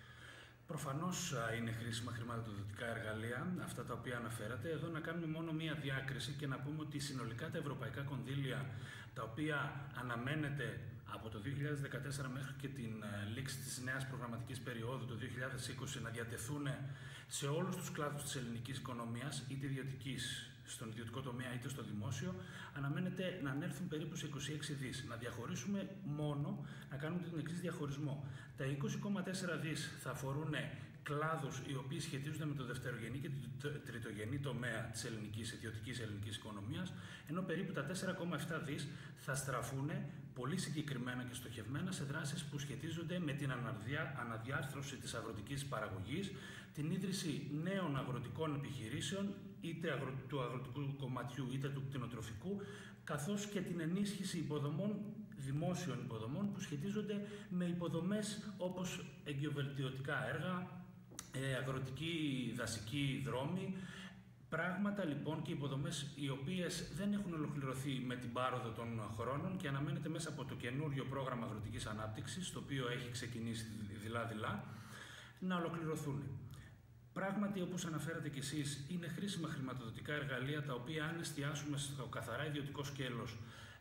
Προφανώς είναι χρήσιμα χρηματοδοτικά εργαλεία, αυτά τα οποία αναφέρατε. Εδώ να κάνουμε μόνο μία διάκριση και να πούμε ότι συνολικά τα ευρωπαϊκά κονδύλια, τα οποία αναμένεται από το 2014 μέχρι και την λήξη της νέας προγραμματικής περίοδου, το 2020, να διατεθούν σε όλους τους κλάδους της ελληνικής οικονομίας, είτε ιδιωτικής, στον ιδιωτικό τομέα είτε στο δημόσιο, αναμένεται να ανέλθουν περίπου σε 26 δις. Να διαχωρίσουμε μόνο, να κάνουμε τον εξής διαχωρισμό. Τα 20,4 δις θα αφορούν κλάδους οι οποίοι σχετίζονται με το δευτερογενή και το τριτογενή τομέα της ιδιωτικής ελληνικής οικονομίας, ενώ περίπου τα 4,7 δις θα στραφούν πολύ συγκεκριμένα και στοχευμένα σε δράσεις που σχετίζονται με την αναδιάρθρωση της αγροτικής παραγωγής, την ίδρυση νέων αγροτικών επιχειρήσεων, είτε του αγροτικού κομματιού είτε του κτηνοτροφικού, καθώς και την ενίσχυση υποδομών, δημόσιων υποδομών που σχετίζονται με υποδομές όπως εγκυοβελτιωτικά έργα, αγροτική δασική δρόμη, πράγματα λοιπόν και υποδομές οι οποίες δεν έχουν ολοκληρωθεί με την πάροδο των χρόνων και αναμένεται μέσα από το καινούριο πρόγραμμα αγροτικής ανάπτυξης, το οποίο έχει ξεκινήσει δειλά-δειλά, να ολοκληρωθούν. Πράγματι, όπως αναφέρατε κι εσείς, είναι χρήσιμα χρηματοδοτικά εργαλεία τα οποία, αν εστιάσουμε στο καθαρά ιδιωτικό σκέλος,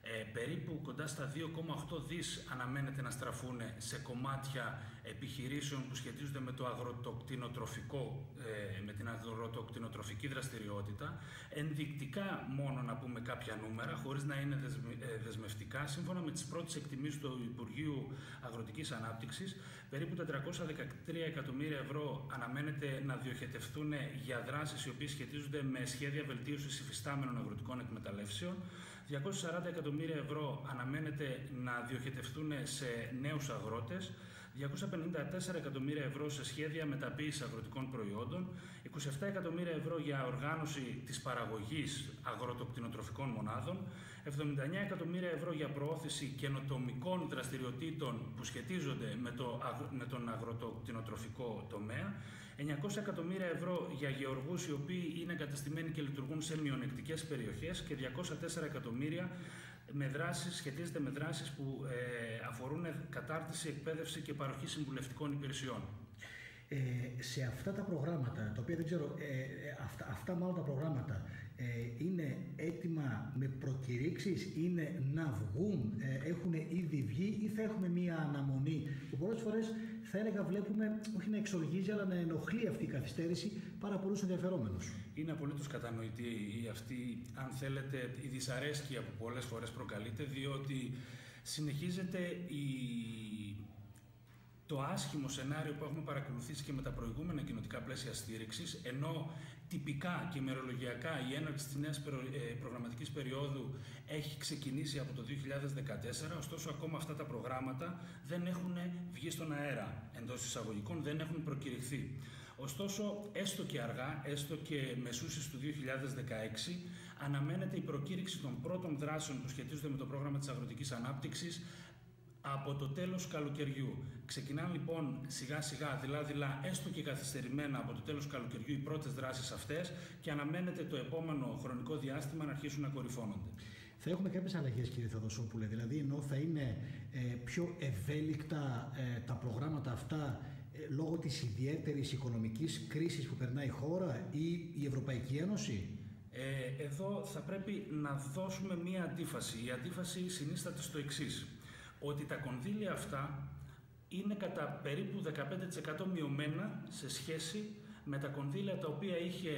Περίπου κοντά στα 2,8 δις αναμένεται να στραφούν σε κομμάτια επιχειρήσεων που σχετίζονται με το αγροτοκτηνοτροφικό, με την αγροτοκτηνοτροφική δραστηριότητα. Ενδεικτικά μόνο να πούμε κάποια νούμερα, χωρίς να είναι δεσμευτικά, σύμφωνα με τις πρώτες εκτιμήσεις του Υπουργείου Αγροτικής Ανάπτυξης, περίπου 413 εκατομμύρια ευρώ αναμένεται να διοχετευτούν για δράσεις οι οποίες σχετίζονται με σχέδια βελτίωσης υφιστάμενων αγροτικών εκμεταλλεύσεων. 240 εκατομμύρια ευρώ αναμένεται να διοχετευτούν σε νέους αγρότες, 254 εκατομμύρια ευρώ σε σχέδια μεταποίησης αγροτικών προϊόντων, 27 εκατομμύρια ευρώ για οργάνωση της παραγωγής αγροτοκτηνοτροφικών μονάδων, 79 εκατομμύρια ευρώ για προώθηση καινοτομικών δραστηριοτήτων που σχετίζονται με τον αγροτοκτηνοτροφικό τομέα, 900 εκατομμύρια ευρώ για γεωργούς οι οποίοι είναι εγκατεστημένοι και λειτουργούν σε μειονεκτικές περιοχές και 204 εκατομμύρια σχετίζεται με δράσεις που αφορούν κατάρτιση, εκπαίδευση και παροχή συμβουλευτικών υπηρεσιών. Σε αυτά τα προγράμματα, τα οποία δεν ξέρω, αυτά μάλλον τα προγράμματα είναι έτοιμα με προκηρύξεις, είναι να βγουν, έχουν ήδη βγει ή θα έχουμε μία αναμονή που πολλές φορές θα έλεγα βλέπουμε όχι να εξοργίζει αλλά να ενοχλεί αυτή η καθυστέρηση πάρα πολλούς ενδιαφερόμενους. Είναι απολύτως κατανοητή αυτή, αν θέλετε, η δυσαρέσκεια που πολλές φορές προκαλείται, διότι συνεχίζεται το άσχημο σενάριο που έχουμε παρακολουθήσει και με τα προηγούμενα κοινοτικά πλαίσια στήριξης, ενώ τυπικά και ημερολογιακά η έναρξη της νέας προγραμματικής περίοδου έχει ξεκινήσει από το 2014, ωστόσο ακόμα αυτά τα προγράμματα δεν έχουν βγει στον αέρα, εντός εισαγωγικών δεν έχουν προκηρυχθεί. Ωστόσο, έστω και αργά, έστω και μεσούσης του 2016, αναμένεται η προκήρυξη των πρώτων δράσεων που σχετίζονται με το πρόγραμμα της αγροτικής ανάπτυξης από το τέλος καλοκαιριού. Ξεκινάνε λοιπόν σιγά σιγά, δειλά-δειλά, έστω και καθυστερημένα από το τέλος καλοκαιριού οι πρώτες δράσεις αυτές και αναμένεται το επόμενο χρονικό διάστημα να αρχίσουν να κορυφώνονται. Θα έχουμε κάποιες αλλαγές, κύριε Θεοδοσόπουλε, δηλαδή ενώ θα είναι πιο ευέλικτα τα προγράμματα αυτά λόγω της ιδιαίτερης οικονομικής κρίσης που περνάει η χώρα ή η Ευρωπαϊκή Ένωση? Εδώ θα πρέπει να δώσουμε μία αντίφαση. Η αντίφαση συνίσταται στο εξής, ότι τα κονδύλια αυτά είναι κατά περίπου 15% μειωμένα σε σχέση με τα κονδύλια τα οποία είχε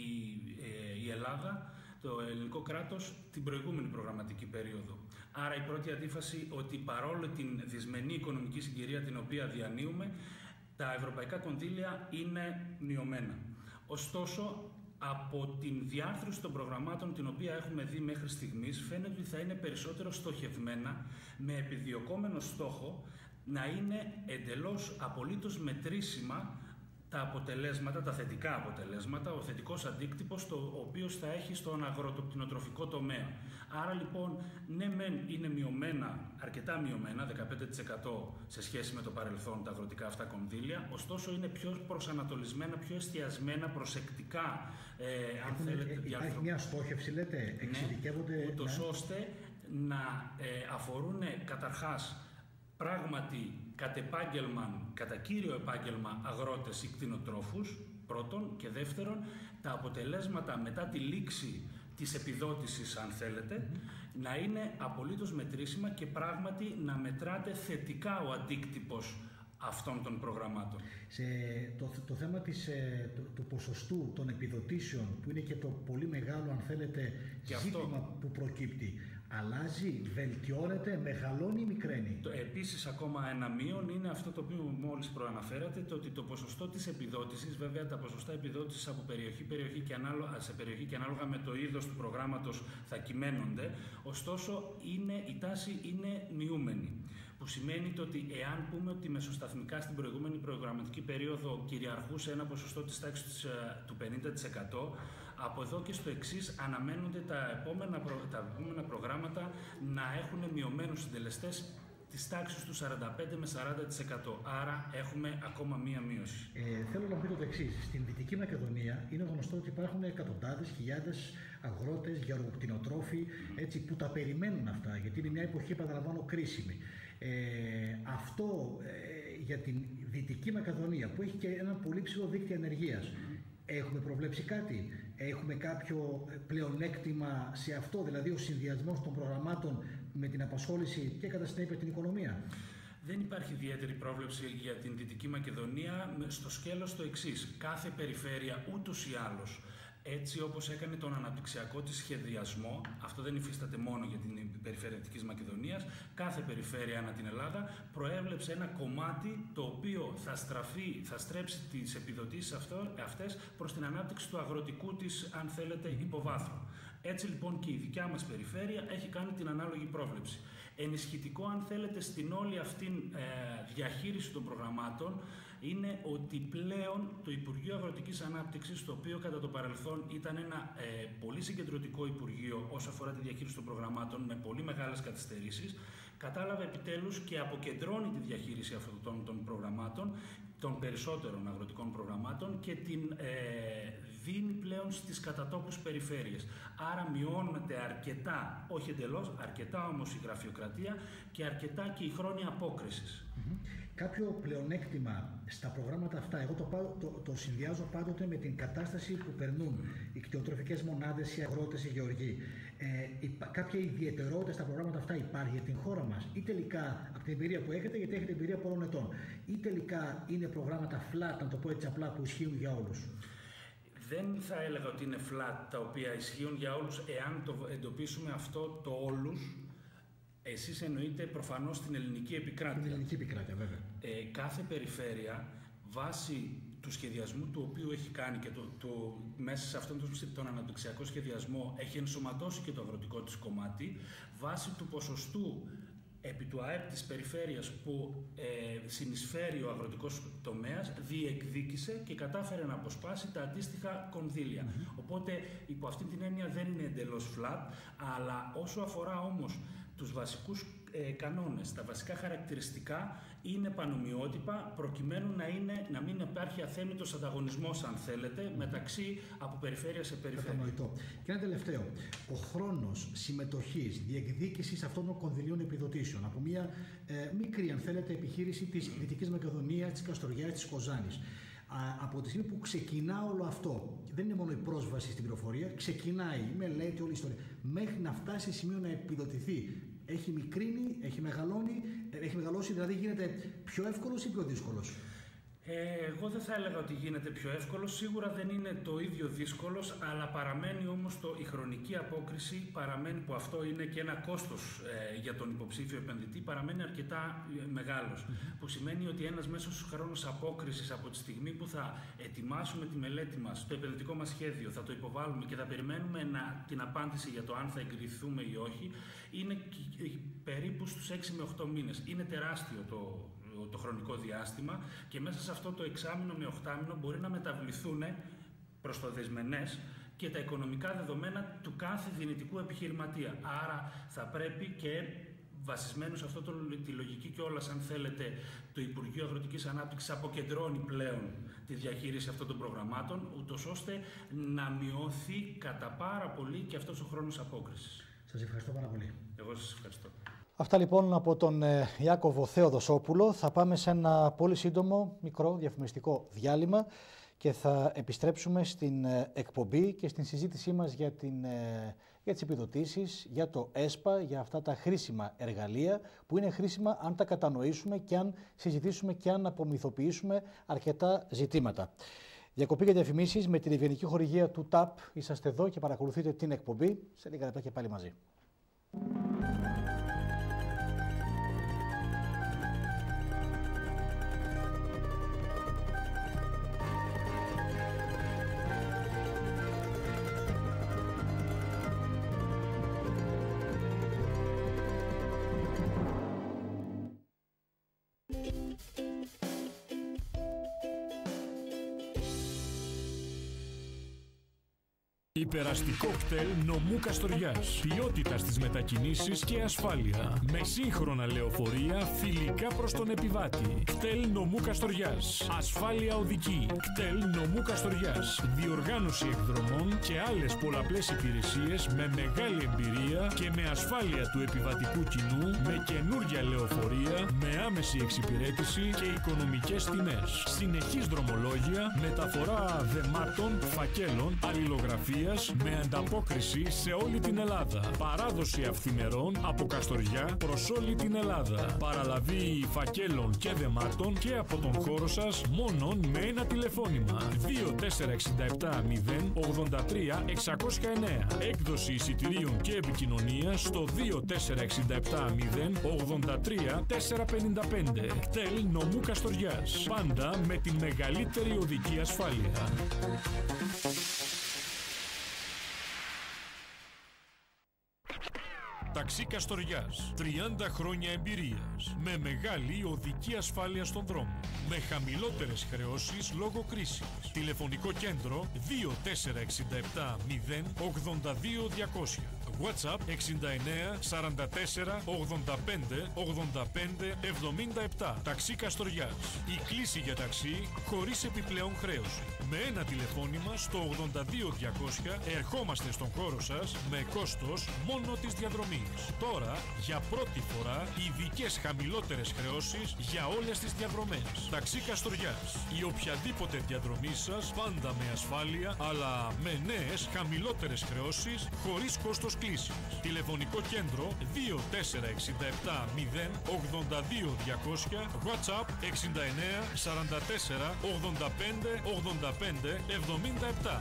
η Ελλάδα, το ελληνικό κράτος, την προηγούμενη προγραμματική περίοδο. Άρα η πρώτη αντίφαση ότι παρόλο την δυσμενή οικονομική συγκυρία την οποία διανύουμε, τα ευρωπαϊκά κονδύλια είναι μειωμένα. Ωστόσο, από την διάρθρωση των προγραμμάτων την οποία έχουμε δει μέχρι στιγμής, φαίνεται ότι θα είναι περισσότερο στοχευμένα με επιδιωκόμενο στόχο να είναι εντελώς απολύτως μετρήσιμα τα αποτελέσματα, τα θετικά αποτελέσματα, ο θετικός αντίκτυπος ο οποίος θα έχει στον αγροτοκτηνοτροφικό τομέα. Άρα λοιπόν, ναι μεν είναι μειωμένα, αρκετά μειωμένα, 15% σε σχέση με το παρελθόν τα αγροτικά αυτά κονδύλια, ωστόσο είναι πιο προσανατολισμένα, πιο εστιασμένα, προσεκτικά, αν θέλετε, υπάρχει μια στόχευση, λέτε, εξειδικεύονται... Ναι, ούτως ώστε να αφορούν καταρχάς πράγματι κατ' επάγγελμα, κατά κύριο επάγγελμα αγρότες ή κτηνοτρόφους, πρώτον, και δεύτερον, τα αποτελέσματα μετά τη λήξη της επιδότησης, αν θέλετε, να είναι απολύτως μετρήσιμα και πράγματι να μετράται θετικά ο αντίκτυπος αυτών των προγραμμάτων. Το θέμα του ποσοστού των επιδοτήσεων, που είναι και το πολύ μεγάλο, αν θέλετε, και ζήτημα αυτό που προκύπτει, αλλάζει, βελτιώνεται, μεγαλώνει ή μικραίνει? Επίσης, ακόμα ένα μείον είναι αυτό το οποίο μόλις προαναφέρατε, το ότι το ποσοστό της επιδότησης, βέβαια τα ποσοστά επιδότησης από περιοχή σε περιοχή και ανάλογα με το είδος του προγράμματος θα κυμαίνονται, ωστόσο η τάση είναι μειούμενη. Που σημαίνει ότι εάν πούμε ότι μεσοσταθμικά στην προηγούμενη προγραμματική περίοδο κυριαρχούσε ένα ποσοστό της τάξης του 50%, από εδώ και στο εξής αναμένονται τα επόμενα προγράμματα να έχουν μειωμένους συντελεστές της τάξης του 45 με 40%. Άρα έχουμε ακόμα μία μείωση. Θέλω να πείτε το εξής. Στην Δυτική Μακεδονία είναι γνωστό ότι υπάρχουν εκατοντάδες χιλιάδες αγρότες, γεωργοκτηνοτρόφοι, που τα περιμένουν αυτά, γιατί είναι μια εποχή, επαναλαμβάνω, κρίσιμη. Αυτό για την Δυτική Μακεδονία, που έχει και ένα πολύ ψηλό δίκτυο ανεργίας, έχουμε προβλέψει κάτι? Έχουμε κάποιο πλεονέκτημα σε αυτό, δηλαδή ο συνδυασμός των προγραμμάτων με την απασχόληση και κατά συνέπεια την οικονομία? Δεν υπάρχει ιδιαίτερη πρόβλεψη για την Δυτική Μακεδονία στο σκέλος το εξής. Κάθε περιφέρεια ούτως ή άλλως, έτσι όπως έκανε τον αναπτυξιακό της σχεδιασμό, αυτό δεν υφίσταται μόνο για την περιφέρεια Δυτικής Μακεδονίας, κάθε περιφέρεια ανά την Ελλάδα προέβλεψε ένα κομμάτι το οποίο θα στρέψει τις επιδοτήσεις αυτές προς την ανάπτυξη του αγροτικού της, αν θέλετε, υποβάθρου. Έτσι λοιπόν και η δικιά μας περιφέρεια έχει κάνει την ανάλογη πρόβλεψη. Ενισχυτικό, αν θέλετε, στην όλη αυτή διαχείριση των προγραμμάτων είναι ότι πλέον το Υπουργείο Αγροτικής Ανάπτυξης, το οποίο κατά το παρελθόν ήταν ένα πολύ συγκεντρωτικό Υπουργείο όσο αφορά τη διαχείριση των προγραμμάτων με πολύ μεγάλες καθυστερήσεις, κατάλαβε επιτέλους και αποκεντρώνει τη διαχείριση αυτών των προγραμμάτων, των περισσότερων αγροτικών προγραμμάτων, και την δίνει πλέον στις κατατόπους περιφέρειες. Άρα μειώνεται αρκετά, όχι εντελώς, αρκετά όμως η γραφειοκρατία και αρκετά και η χρόνια απόκρισης. Κάποιο πλεονέκτημα στα προγράμματα αυτά, εγώ το συνδυάζω πάντοτε με την κατάσταση που περνούν οι κτηνοτροφικές μονάδες, οι αγρότες, οι γεωργοί. Κάποια ιδιαιτερότητα στα προγράμματα αυτά υπάρχει για την χώρα μας, ή τελικά από την εμπειρία που έχετε, γιατί έχετε εμπειρία πολλών ετών, ή τελικά είναι προγράμματα flat, να το πω έτσι απλά, που ισχύουν για όλους? Δεν θα έλεγα ότι είναι flat τα οποία ισχύουν για όλους, εάν το εντοπίσουμε αυτό το όλους. Εσείς εννοείτε προφανώς την ελληνική επικράτεια. Την ελληνική επικράτεια, βέβαια. Κάθε περιφέρεια, βάσει του σχεδιασμού του οποίου έχει κάνει και μέσα σε αυτόν τον αναπτυξιακό σχεδιασμό έχει ενσωματώσει και το αγροτικό της κομμάτι, βάσει του ποσοστού επί του ΑΕΠ της περιφέρειας που συνεισφέρει ο αγροτικός τομέας, διεκδίκησε και κατάφερε να αποσπάσει τα αντίστοιχα κονδύλια. Οπότε, υπό αυτή την έννοια δεν είναι εντελώς flat, αλλά όσο αφορά όμως τους βασικούς κανόνες, τα βασικά χαρακτηριστικά είναι πανομοιότυπα, προκειμένου να μην υπάρχει αθέμητος ανταγωνισμός, αν θέλετε, μεταξύ από περιφέρεια σε περιφέρεια. Κατανοητό. Και ένα τελευταίο. Ο χρόνος συμμετοχής, διεκδίκησης αυτών των κονδυλίων επιδοτήσεων από μια μικρή, αν θέλετε, επιχείρηση της Δυτικής Μακεδονίας, της Καστοριάς, της Κοζάνης. Από τη στιγμή που ξεκινά όλο αυτό, δεν είναι μόνο η πρόσβαση στην πληροφορία, ξεκινάει η μελέτη, όλη η ιστορία, μέχρι να φτάσει σε σημείο να επιδοτηθεί. Έχει μικρύνει, έχει μεγαλώσει, δηλαδή γίνεται πιο εύκολος ή πιο δύσκολος? Εγώ δεν θα έλεγα ότι γίνεται πιο εύκολος, σίγουρα δεν είναι το ίδιο δύσκολος, αλλά παραμένει όμως η χρονική απόκριση, παραμένει, που αυτό είναι και ένα κόστος για τον υποψήφιο επενδυτή, παραμένει αρκετά μεγάλος. Που σημαίνει ότι ένας μέσος χρόνος απόκρισης από τη στιγμή που θα ετοιμάσουμε τη μελέτη μας, το επενδυτικό μας σχέδιο, θα το υποβάλουμε και θα περιμένουμε την απάντηση για το αν θα εγκριθούμε ή όχι, είναι περίπου στους 6 με 8 μήνες. Είναι τεράστιο το χρονικό διάστημα και μέσα σε αυτό το εξάμηνο με 8μηνο μπορεί να μεταβληθούν προς το δεσμενές και τα οικονομικά δεδομένα του κάθε δυνητικού επιχειρηματία. Άρα θα πρέπει και βασισμένο σε αυτό τη λογική κιόλας, αν θέλετε, το Υπουργείο Αγροτικής Ανάπτυξης αποκεντρώνει πλέον τη διαχείριση αυτών των προγραμμάτων, ούτως ώστε να μειωθεί κατά πάρα πολύ και αυτός ο χρόνος απόκρισης. Σας ευχαριστώ πάρα πολύ. Εγώ σας ευχαριστώ. Αυτά λοιπόν από τον Ιάκωβο Θεοδοσόπουλο. Θα πάμε σε ένα πολύ σύντομο, μικρό διαφημιστικό διάλειμμα και θα επιστρέψουμε στην εκπομπή και στην συζήτησή μας για τις επιδοτήσεις, για το ΕΣΠΑ, για αυτά τα χρήσιμα εργαλεία που είναι χρήσιμα αν τα κατανοήσουμε και αν συζητήσουμε και αν απομυθοποιήσουμε αρκετά ζητήματα. Διακοπή για διαφημίσεις με την ευγενική χορηγία του ΤΑΠ. Είσαστε εδώ και παρακολουθείτε την εκπομπή. Σε λίγα λεπτά και πάλι μαζί. Υπεραστικό κτέλ νομού Καστοριάς. Ποιότητα στις μετακινήσεις και ασφάλεια. Με σύγχρονα λεωφορεία φιλικά προς τον επιβάτη. Κτέλ νομού Καστοριάς. Ασφάλεια οδική. Κτέλ νομού Καστοριάς. Διοργάνωση εκδρομών και άλλες πολλαπλές υπηρεσίες με μεγάλη εμπειρία και με ασφάλεια του επιβατικού κοινού, με καινούργια λεωφορεία, με άμεση εξυπηρέτηση και οικονομικές τιμές. Συνεχής δρομολόγια, μεταφορά δεμάτων, φακέλων, αλληλογραφίας με ανταπόκριση σε όλη την Ελλάδα. Παράδοση αυθημερών από Καστοριά προς όλη την Ελλάδα. Παραλαβή φακέλων και δεμάτων και από τον χώρο σας μόνον με ένα τηλεφώνημα. 2467 083 609. Έκδοση εισιτηρίων και επικοινωνία στο 2467 083 455. ΚΤΕΛ νομού Καστοριάς. Πάντα με τη μεγαλύτερη οδική ασφάλεια. Ταξί Καστοριάς. 30 χρόνια εμπειρίας. Με μεγάλη οδική ασφάλεια στον δρόμο. Με χαμηλότερες χρεώσεις λόγω κρίσης. Τηλεφωνικό κέντρο 2467 082 200. WhatsApp 69 44 85 85 77. Ταξί Καστοριάς. Η κλήση για ταξί χωρίς επιπλέον χρέωση. Με ένα τηλεφώνημα στο 82 200 ερχόμαστε στον χώρο σας με κόστος μόνο της διαδρομής. Τώρα, για πρώτη φορά, ειδικές χαμηλότερες χρεώσεις για όλες τις διαδρομές. Ταξί Καστοριάς. Η οποιαδήποτε διαδρομή σας πάντα με ασφάλεια, αλλά με νέες χαμηλότερες χρεώσεις χωρίς κόστος κλήσης. Τηλεφωνικό κέντρο 2467 082 200. WhatsApp 69 44 85 85 77.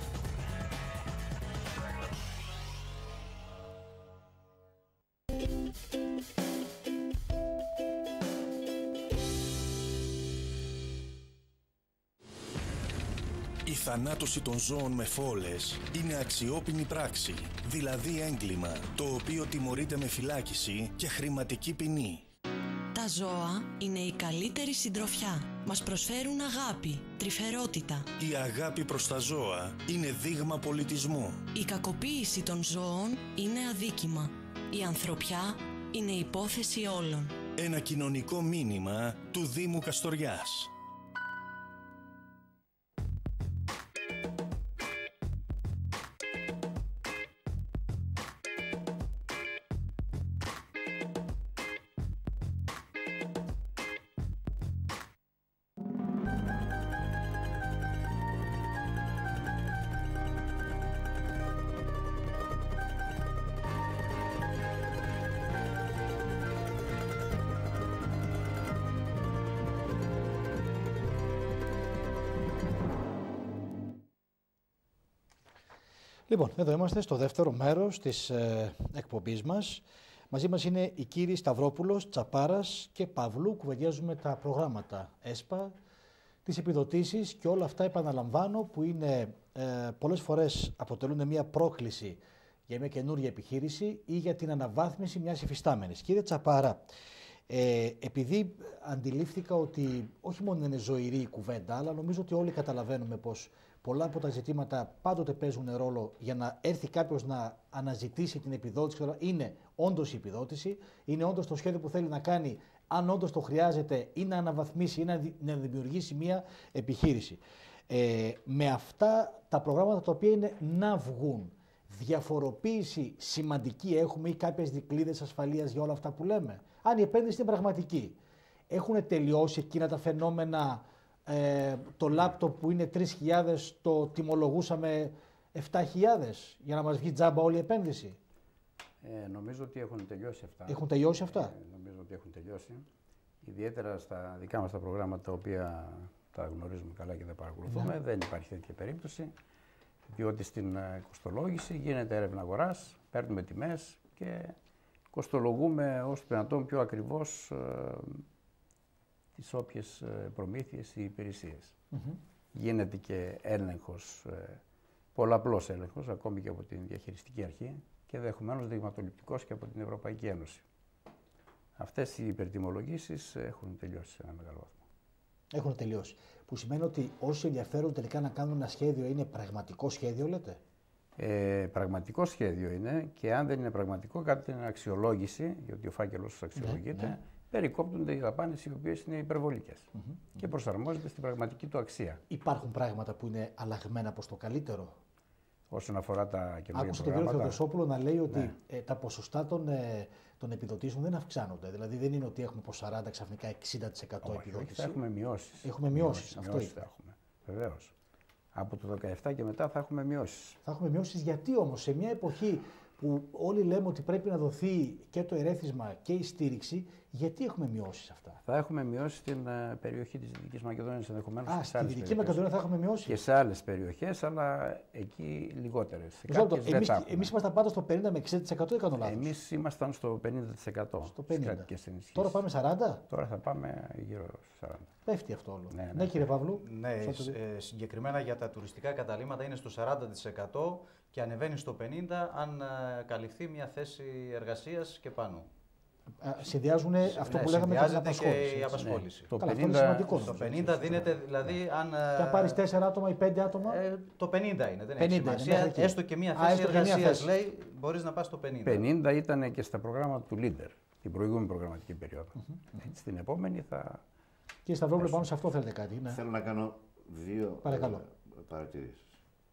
Η θανάτωση των ζώων με φόλες είναι αξιόπινη πράξη, δηλαδή έγκλημα, το οποίο τιμωρείται με φυλάκιση και χρηματική ποινή. Τα ζώα είναι η καλύτερη συντροφιά. Μας προσφέρουν αγάπη, τρυφερότητα. Η αγάπη προς τα ζώα είναι δείγμα πολιτισμού. Η κακοποίηση των ζώων είναι αδίκημα. Η ανθρωπιά είναι υπόθεση όλων. Ένα κοινωνικό μήνυμα του Δήμου Καστοριάς. Λοιπόν, εδώ είμαστε στο δεύτερο μέρος της εκπομπής μας. Μαζί μας είναι οι κύριοι Σταυρόπουλος, Τσαπάρας και Παύλου. Κουβεντιάζουμε τα προγράμματα ΕΣΠΑ, τις επιδοτήσεις και όλα αυτά, επαναλαμβάνω, που είναι πολλές φορές αποτελούν μια πρόκληση για μια καινούργια επιχείρηση ή για την αναβάθμιση μιας υφιστάμενης. Κύριε Τσαπάρα, επειδή αντιλήφθηκα ότι όχι μόνο είναι ζωηρή η κουβέντα, αλλά νομίζω ότι όλοι καταλαβαίνουμε πως πολλά από τα ζητήματα πάντοτε παίζουν ρόλο για να έρθει κάποιος να αναζητήσει την επιδότηση. Είναι όντως η επιδότηση, είναι όντως το σχέδιο που θέλει να κάνει, αν όντως το χρειάζεται, ή να αναβαθμίσει ή να δημιουργήσει μια επιχείρηση. Με αυτά τα προγράμματα τα οποία είναι να βγουν, διαφοροποίηση σημαντική έχουμε ή κάποιες δικλείδες ασφαλείας για όλα αυτά που λέμε? Αν η επένδυση είναι πραγματική, έχουν τελειώσει εκείνα τα φαινόμενα? Το λάπτοπ που είναι 3.000 το τιμολογούσαμε 7.000 για να μας βγει τζάμπα όλη η επένδυση. Νομίζω ότι έχουν τελειώσει αυτά. Έχουν τελειώσει αυτά. Νομίζω ότι έχουν τελειώσει. Ιδιαίτερα στα δικά μας τα προγράμματα, τα οποία τα γνωρίζουμε καλά και τα παρακολουθούμε, δεν υπάρχει τέτοια περίπτωση. Διότι στην κοστολόγηση γίνεται έρευνα αγοράς, παίρνουμε τιμές και κοστολογούμε όσο το δυνατόν πιο ακριβώς τις όποιες προμήθειες ή υπηρεσίες. Γίνεται και έλεγχος, πολλαπλός έλεγχος, ακόμη και από την διαχειριστική αρχή και ενδεχομένως δειγματοληπτικός και από την Ευρωπαϊκή Ένωση. Αυτές οι υπερτιμολογήσεις έχουν τελειώσει σε ένα μεγάλο βαθμό. Έχουν τελειώσει. Που σημαίνει ότι όσοι ενδιαφέρουν τελικά να κάνουν ένα σχέδιο είναι πραγματικό σχέδιο, λέτε? Πραγματικό σχέδιο είναι και αν δεν είναι πραγματικό, κάτι είναι αξιολόγηση, γιατί ο φάκελος αξιολογείται, περικόπτονται οι δαπάνες οι οποίες είναι υπερβολικές και προσαρμόζονται στην πραγματική του αξία. Υπάρχουν πράγματα που είναι αλλαγμένα προς το καλύτερο. Όσον αφορά τα καινούργια προγράμματα. Άκουσα τον κύριο Θεοδοσόπουλο να λέει ότι τα ποσοστά των επιδοτήσεων δεν αυξάνονται. Δηλαδή δεν είναι ότι έχουμε από 40 ξαφνικά 60% επιδότηση. Θα έχουμε μειώσεις. Έχουμε μειώσεις. Αυτό θα έχουμε. Βεβαίως. Από το 2017 και μετά θα έχουμε μειώσεις. Θα έχουμε μειώσεις γιατί όμως σε μια εποχή που όλοι λέμε ότι πρέπει να δοθεί και το ερέθισμα και η στήριξη, γιατί έχουμε μειώσεις αυτά? Θα έχουμε μειώσεις στην περιοχή της Δυτικής Μακεδονίας ενδεχομένως. Στη Δυτική Μακεδονία θα έχουμε μειώσεις. Και σε άλλες περιοχές, αλλά εκεί λιγότερες. Εμείς ήμασταν πάντα στο 50 με 60% ή κάνω λάθος? Εμείς ήμασταν στο 50%. Στο 50%. Τώρα πάμε 40%. Τώρα θα πάμε γύρω στο 40%. Πέφτει αυτό όλο. Ναι, κύριε Παύλου. Ναι, συγκεκριμένα για τα τουριστικά καταλύματα είναι στο 40% και ανεβαίνει στο 50% αν καλυφθεί μια θέση εργασίας και πάνω. Συνδυάζουν αυτό που λέγαμε και την απασχόληση. Και η απασχόληση. Καλά, αυτό είναι σημαντικό. Το 50 δίνεται, δηλαδή αν... Και αν πάρεις 4 άτομα ή 5 άτομα... Το 50 είναι, δεν έχει σημασία. Έστω και μια θέση εργασίας, λέει, μπορείς να πας στο 50. 50 ήταν και στα προγράμματα του Leader, την προηγούμενη προγραμματική περίοδο. Στην επόμενη θα... Κύριε Σταυρόπουλε, πάνω σε αυτό θέλετε κάτι? Ναι. Θέλω να κάνω δύο παρατηρήσεις.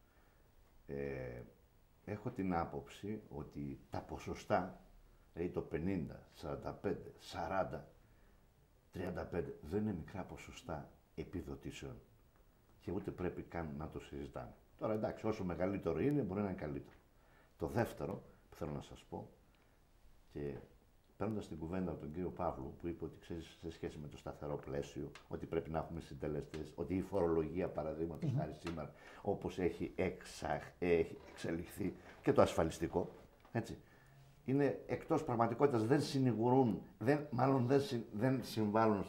Έχω την άποψη ότι τα ποσοστά, δηλαδή το 50, 45, 40, 35, δεν είναι μικρά ποσοστά επιδοτήσεων και ούτε πρέπει καν να το συζητάμε. Τώρα εντάξει, όσο μεγαλύτερο είναι, μπορεί να είναι καλύτερο. Το δεύτερο που θέλω να σας πω, και παίρνοντας την κουβέντα από τον κύριο Παύλου, που είπε ότι ξέρεις σε σχέση με το σταθερό πλαίσιο, ότι πρέπει να έχουμε συντελεστές, ότι η φορολογία παραδείγματος χάρη σήμερα, όπως έχει εξελιχθεί και το ασφαλιστικό, έτσι, είναι εκτός πραγματικότητας, δεν συνηγορούν, δεν συμβάλλουν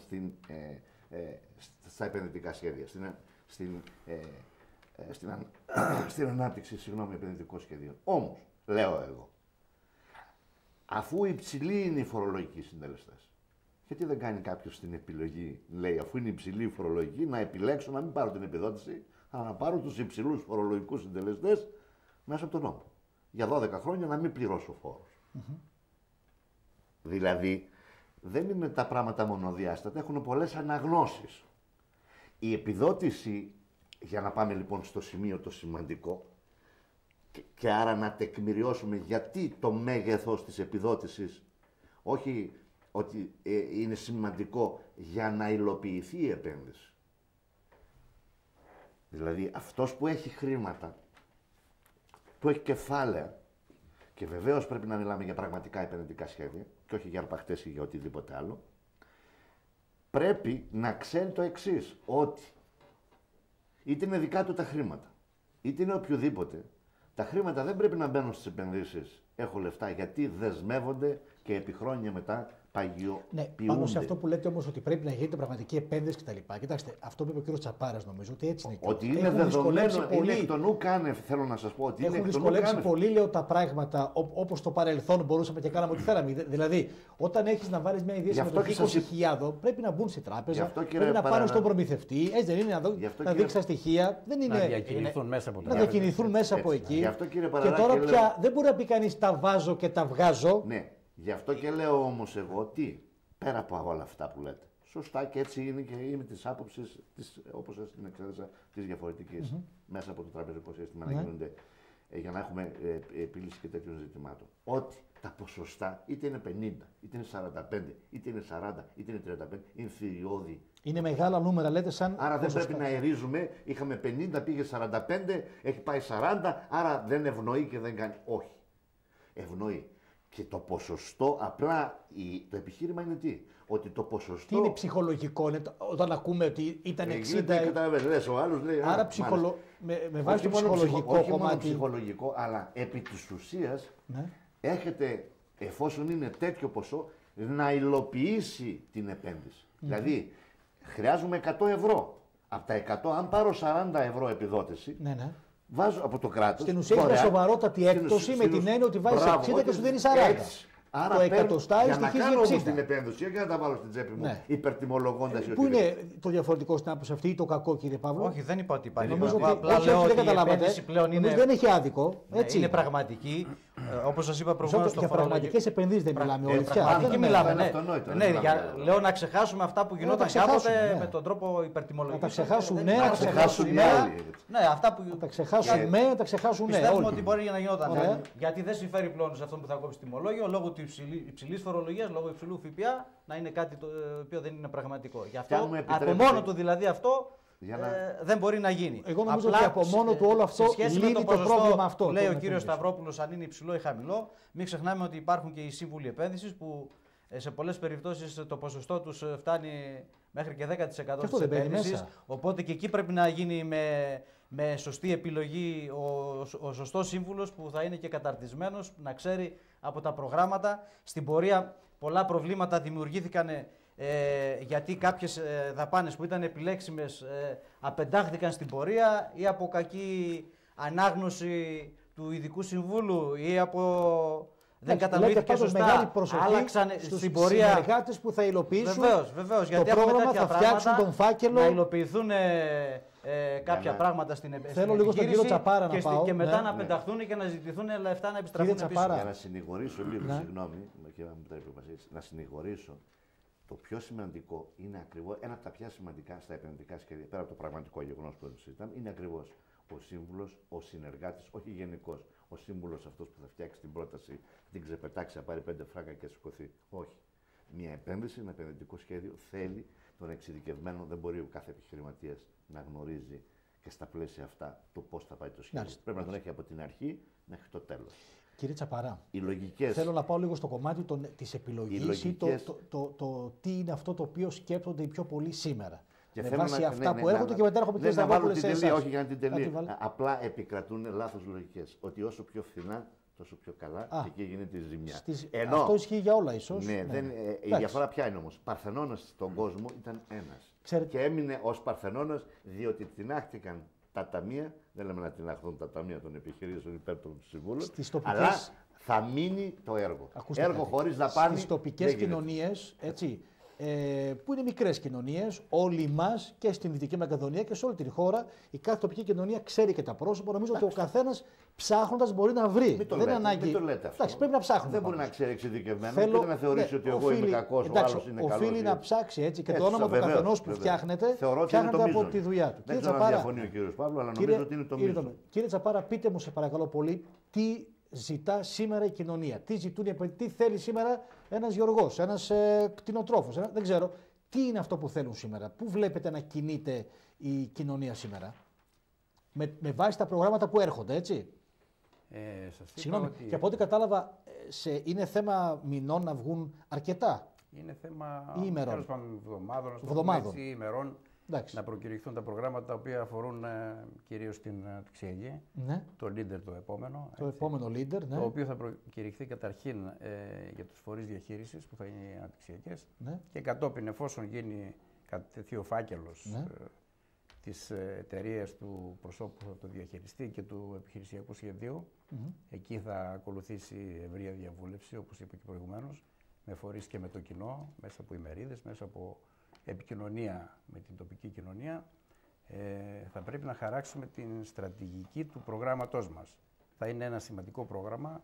στα επενδυτικά σχέδια, στην ανάπτυξη επενδυτικών σχεδίων. Όμως, λέω εγώ, αφού υψηλοί είναι οι φορολογικοί συντελεστές, γιατί δεν κάνει κάποιος την επιλογή, λέει, αφού είναι υψηλή η φορολογική, να επιλέξω να μην πάρω την επιδότηση, αλλά να πάρω τους υψηλούς φορολογικούς συντελεστές μέσα από τον νόμο. Για 12 χρόνια να μην πληρώσω φόρους. Δηλαδή, δεν είναι τα πράγματα μονοδιάστατα, έχουν πολλές αναγνώσεις. Η επιδότηση, για να πάμε λοιπόν στο σημείο το σημαντικό, και άρα να τεκμηριώσουμε γιατί το μέγεθος της επιδότησης, όχι ότι είναι σημαντικό για να υλοποιηθεί η επένδυση. Δηλαδή αυτός που έχει χρήματα, που έχει κεφάλαια, και βεβαίως πρέπει να μιλάμε για πραγματικά επενδυτικά σχέδια και όχι για αρπαχτές ή για οτιδήποτε άλλο, πρέπει να ξέρει το εξής, ότι είτε είναι δικά του τα χρήματα, είτε είναι οποιοδήποτε, τα χρήματα δεν πρέπει να μπαίνουν στις επενδύσεις. Έχω λεφτά, γιατί δεσμεύονται και επί χρόνια μετά παγιοποιούνται. Ναι, πάνω σε αυτό που λέτε όμως ότι πρέπει να γίνεται πραγματική επένδυση κτλ. Κοιτάξτε, αυτό που είπε ο κύριος Τσαπάρας, νομίζω ότι έτσι είναι. Ότι είναι δεδομένο, είναι εκ των ου κάνευ, θέλω να σας πω. Ότι έχουν δυσκολέψει πολύ, λέω, τα πράγματα όπως στο παρελθόν μπορούσαμε και κάναμε ό,τι θέλαμε. Δηλαδή, όταν έχεις να βάλεις μια ιδιαίτερη συμμετοχή 20.000, πρέπει να μπουν στη τράπεζα, πρέπει να πάνε στον προμηθευτή. Έτσι δεν είναι, να δείξει τα στοιχεία. Δεν είναι. Να διακινηθούν μέσα από να διακινηθούν μέσα από εκεί. Και τώρα πια δεν μπορεί να πει κανείς τα βάζω και τα βγάζω. Ναι. Γι' αυτό και λέω όμως εγώ τι, πέρα από όλα αυτά που λέτε. Σωστά, και έτσι είναι και είμαι της άποψης, όπως σας την εξέδεσα, της διαφορετικής μέσα από το τραπεζικό σύστημα να γίνονται, για να έχουμε επίλυση και τέτοιων ζητημάτων. Ότι τα ποσοστά είτε είναι 50, είτε είναι 45, είτε είναι 40, είτε είναι 35, είναι θηριώδη. Είναι μεγάλα νούμερα, λέτε, σαν. Άρα δεν πρέπει να ερίζουμε, είχαμε 50, πήγε 45, έχει πάει 40, άρα δεν ευνοεί και δεν κάνει. Όχι. Ευνοεί. Και το ποσοστό, απλά το επιχείρημα είναι τι, ότι το ποσοστό... Τι είναι ψυχολογικό, όταν ακούμε ότι ήταν 60... Καταλαβαίνεις, ο άλλος λέει... Άρα με βάση το ψυχολογικό κομμάτι... Όχι μόνο ψυχολογικό, αλλά επί της ουσίας έχετε, εφόσον είναι τέτοιο ποσό, να υλοποιήσει την επένδυση. Δηλαδή, χρειάζομαι 100 ευρώ. Από τα 100, αν πάρω 40 ευρώ επιδότηση... βάζω από το κράτος. Στην ουσία είναι σοβαρότατη έκπτωση με την έννοια ότι βάζεις 60 και σου δίνει 40. Άρα το εκατοστάρι για να στοιχίζει κάνω 60. όμως την επένδυση, όχι να τα βάλω στην τσέπη μου, Ναι. υπερτιμολογώντας. Πού είναι το διαφορετικό στην άποψη αυτή ή το κακό, κύριε Παύλο? Όχι, δεν είπα ότι υπάρχει. Νομίζω ότι Απλά όχι, λέω δεν ότι η καταλάβατε. επένδυση πλέον Νομίζω δεν έχει άδικο. Έτσι. Είναι πραγματική. Όπως σας είπα προηγουμένως, για πραγματικές επενδύσεις δεν μιλάμε όλοι πια. Πραγματική μιλάμε. Ναι, λέω να ξεχάσουμε αυτά που γινόταν κάποτε με τον τρόπο υπερτιμολογικής. Να τα ξεχάσουν, ναι, να ξεχάσουν οι άλλοι. Ναι, αυτά που. Τα ξεχάσουν, ναι, τα ξεχάσουν, ναι. Πιστεύουμε ότι μπορεί να γινόταν. Γιατί δεν συμφέρει πλέον σε αυτόν που θα κόψει τιμολόγιο λόγω τη υψηλή φορολογίας, λόγω υψηλού ΦΠΑ, να είναι κάτι το οποίο δεν είναι πραγματικό. Γι' αυτό από μόνο του δηλαδή αυτό δεν μπορεί να γίνει. Εγώ νομίζω ότι από μόνο του όλο αυτό λύνει το πρόβλημα αυτό. Λέει ο κύριος Σταυρόπουλος αν είναι υψηλό ή χαμηλό. Μην ξεχνάμε ότι υπάρχουν και οι σύμβουλοι επένδυσης που σε πολλές περιπτώσεις το ποσοστό τους φτάνει μέχρι και 10% της επένδυσης. Οπότε και εκεί πρέπει να γίνει με σωστή επιλογή ο σωστός σύμβουλος που θα είναι και καταρτισμένος, να ξέρει από τα προγράμματα. Στην πορεία πολλά προβλήματα δημιουργήθηκαν γιατί κάποιες δαπάνες που ήταν επιλέξιμες απεντάχθηκαν στην πορεία ή από κακή ανάγνωση του ειδικού συμβούλου ή από... Δεν κατανοήθηκε σωστά, άλλαξαν στην πορεία συνεργάτες που θα υλοποιήσουν βεβαίως, γιατί το πρόγραμμα, θα φτιάξουν τον φάκελο. Να υλοποιηθούν κάποια πράγματα στην επιχείρηση. Θέλω λίγο στον κύριο Τσαπάρα να πάω. Και μετά να πεταχθούν και να ζητηθούν λεφτά να επιστραφούν πίσω. Για να συνηγορήσω λίγο, συγγνώμη, και να συνηγορήσω. Το πιο σημαντικό είναι ακριβώς, ένα από τα πιο σημαντικά στα επενδυτικά σχέδια, πέρα από το πραγματικό γεγονός που συζητάμε, είναι ακριβώς ο σύμβουλος, ο συνεργάτης, όχι γενικός. Ο σύμβουλος αυτός που θα φτιάξει την πρόταση, την ξεπετάξει, να πάρει 5 φράγκα και σηκωθεί. Όχι. Μια επένδυση, ένα επενδυτικό σχέδιο θέλει τον εξειδικευμένο, δεν μπορεί ο κάθε επιχειρηματίας να γνωρίζει και στα πλαίσια αυτά το πώς θα πάει το σχέδιο. Πρέπει να τον έχει από την αρχή μέχρι το τέλος. Κύριε Τσαπαρά, λογικές... θέλω να πάω λίγο στο κομμάτι της επιλογής ή το τι είναι αυτό το οποίο σκέπτονται οι πιο πολλοί σήμερα. Και με βάση αυτά που έρχονται και μετά έρχομαι και στα βάλουν την τελεία, όχι για την τελεία. Απλά επικρατούν λάθος λογικές. Ότι όσο πιο φθηνά, τόσο πιο καλά και εκεί γίνεται η ζημιά. Αυτό ισχύει για όλα ίσως. Ναι, η διαφορά ποια είναι όμως. Παρθενώνας στον κόσμο ήταν ένας. Και έμεινε ως Παρθενώνας διότι τεινάχτηκαν τα ταμεία, δεν λέμε να τειναχθούν τα ταμεία των επιχειρήσεων υπέρ των συμβούλων, αλλά θα μείνει το έργο. Έργο χωρίς δαπάνη. Στις τοπικές κοινωνίες, έτσι, που είναι μικρές κοινωνίες, όλοι μας και στην Δυτική Μακεδονία και σε όλη την χώρα, η κάθε τοπική κοινωνία ξέρει και τα πρόσωπα. Νομίζω ότι ο καθένας ψάχνοντας μπορεί να βρει. Μην το λέτε αυτό. Εντάξει, πρέπει να ψάχνουμε. Δεν μπορεί να ξέρει εξειδικευμένο και να θεωρήσει ότι εγώ είμαι κακός, ο άλλος είναι καλός. Οφείλει να ψάξει έτσι και το όνομα του καθενός που φτιάχνεται από τη δουλειά του. Δεν ξέρω αν διαφωνεί ο κύριος Παύλου, αλλά νομίζω ότι είναι το μείζον. Κύριε Τσαπάρα, πείτε μου σε παρακαλώ πολύ, τι ζητά σήμερα η κοινωνία, τι θέλει σήμερα ένας γεωργός, ένας κτηνοτρόφος, δεν ξέρω. Τι είναι αυτό που θέλουν σήμερα, πού βλέπετε να κινείται η κοινωνία σήμερα, με βάση τα προγράμματα που έρχονται, έτσι. Συγγνώμη, ότι... και από ό,τι κατάλαβα, είναι θέμα μηνών να βγουν αρκετά. Είναι θέμα εβδομάδων, ημερών. Εντάξει. Να προκηρυχθούν τα προγράμματα τα οποία αφορούν κυρίως την αναπτυξιακή, το leader το επόμενο. Το επόμενο leader, ναι. Το οποίο θα προκηρυχθεί καταρχήν για τους φορείς διαχείρισης που θα είναι οι αναπτυξιακές και κατόπιν εφόσον κατατεθεί ο φάκελος της εταιρείας του προσώπου που θα το διαχειριστεί και του επιχειρησιακού σχεδίου, εκεί θα ακολουθήσει ευρεία διαβούλευση, όπως είπα και προηγουμένως, με φορείς και με το κοινό, μέσα από ημερίδες, μέσα από επικοινωνία με την τοπική κοινωνία, θα πρέπει να χαράξουμε την στρατηγική του προγράμματός μας. Θα είναι ένα σημαντικό πρόγραμμα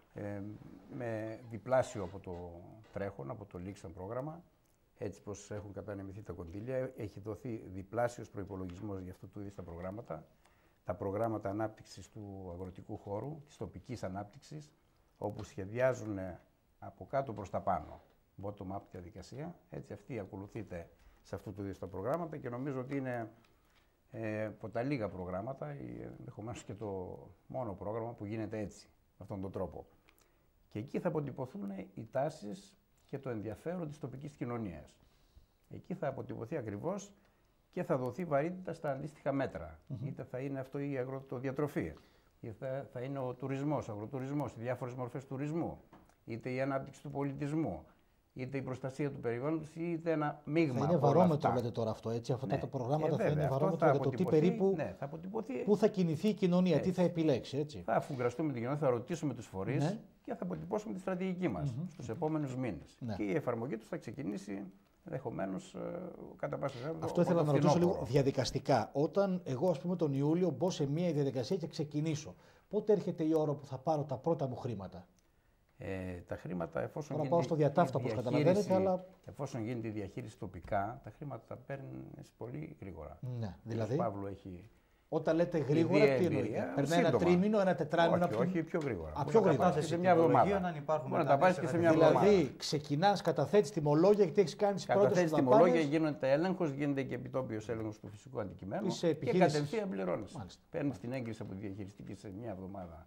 με διπλάσιο από το τρέχον, από το λήξαν πρόγραμμα, έτσι πως έχουν κατανεμηθεί τα κονδύλια. Έχει δοθεί διπλάσιος προϋπολογισμός για αυτού του είδους τα προγράμματα. Τα προγράμματα ανάπτυξης του αγροτικού χώρου, της τοπικής ανάπτυξης, όπου σχεδιάζουν από κάτω προς τα πάνω. Bottom-up διαδικασία, έτσι αυτή ακολουθείται σε αυτού του είδους τα προγράμματα και νομίζω ότι είναι από τα λίγα προγράμματα, ενδεχομένως και το μόνο πρόγραμμα που γίνεται έτσι, με αυτόν τον τρόπο. Και εκεί θα αποτυπωθούν οι τάσεις και το ενδιαφέρον της τοπικής κοινωνίας. Εκεί θα αποτυπωθεί ακριβώς και θα δοθεί βαρύτητα στα αντίστοιχα μέτρα. Είτε θα είναι αυτό η αγροτοδιατροφία, είτε θα είναι ο τουρισμός, ο αγροτουρισμός, οι διάφορες μορφές τουρισμού, είτε η ανάπτυξη του πολιτισμού, είτε η προστασία του περιβάλλοντος, είτε ένα μείγμα. Θα είναι βαρόμετρο, λέτε τώρα αυτό, έτσι. Αυτά τα προγράμματα θα είναι βαρόμετρο για το τι περίπου. Πού θα κινηθεί η κοινωνία, τι θα επιλέξει, έτσι. Θα αφουγκραστούμε την κοινωνία, θα ρωτήσουμε τους φορείς και θα αποτυπώσουμε τη στρατηγική μας στους επόμενους μήνες. Ναι. Και η εφαρμογή τους θα ξεκινήσει ενδεχομένως κατά πάσα πιθανότητα. Αυτό ήθελα να ρωτήσω λίγο διαδικαστικά. Όταν εγώ, ας πούμε, τον Ιούλιο μπω σε μια διαδικασία και ξεκινήσω, πότε έρχεται η ώρα που θα πάρω τα πρώτα μου χρήματα? Τα χρήματα, εφόσον τώρα πάω στο διατάφτα, όπως καταλαβαίνετε, αλλά... Εφόσον γίνεται η διαχείριση τοπικά, τα χρήματα τα παίρνεις πολύ γρήγορα. Ναι, δηλαδή. Ο Παύλου έχει... Όταν λέτε γρήγορα, τι εννοείται? Περνάει ένα τρίμηνο, ένα τετράμινο? Όχι, πιο γρήγορα. Πιο γρήγορα. Σε μια εβδομάδα. Μπορεί να τα πάρεις και σε μια εβδομάδα. Δηλαδή, ξεκινάς, καταθέτεις τιμολόγια και έχεις κάνει τις πρώτες σου δαπάνες. Καταθέτεις τιμολόγια, γίνεται έλεγχος, γίνεται και επιτόπιος έλεγχος του φυσικού αντικειμένου. Και κατευθείαν πληρώνεις. Παίρνεις την έγκριση από τη διαχειριστική σε μια εβδομάδα.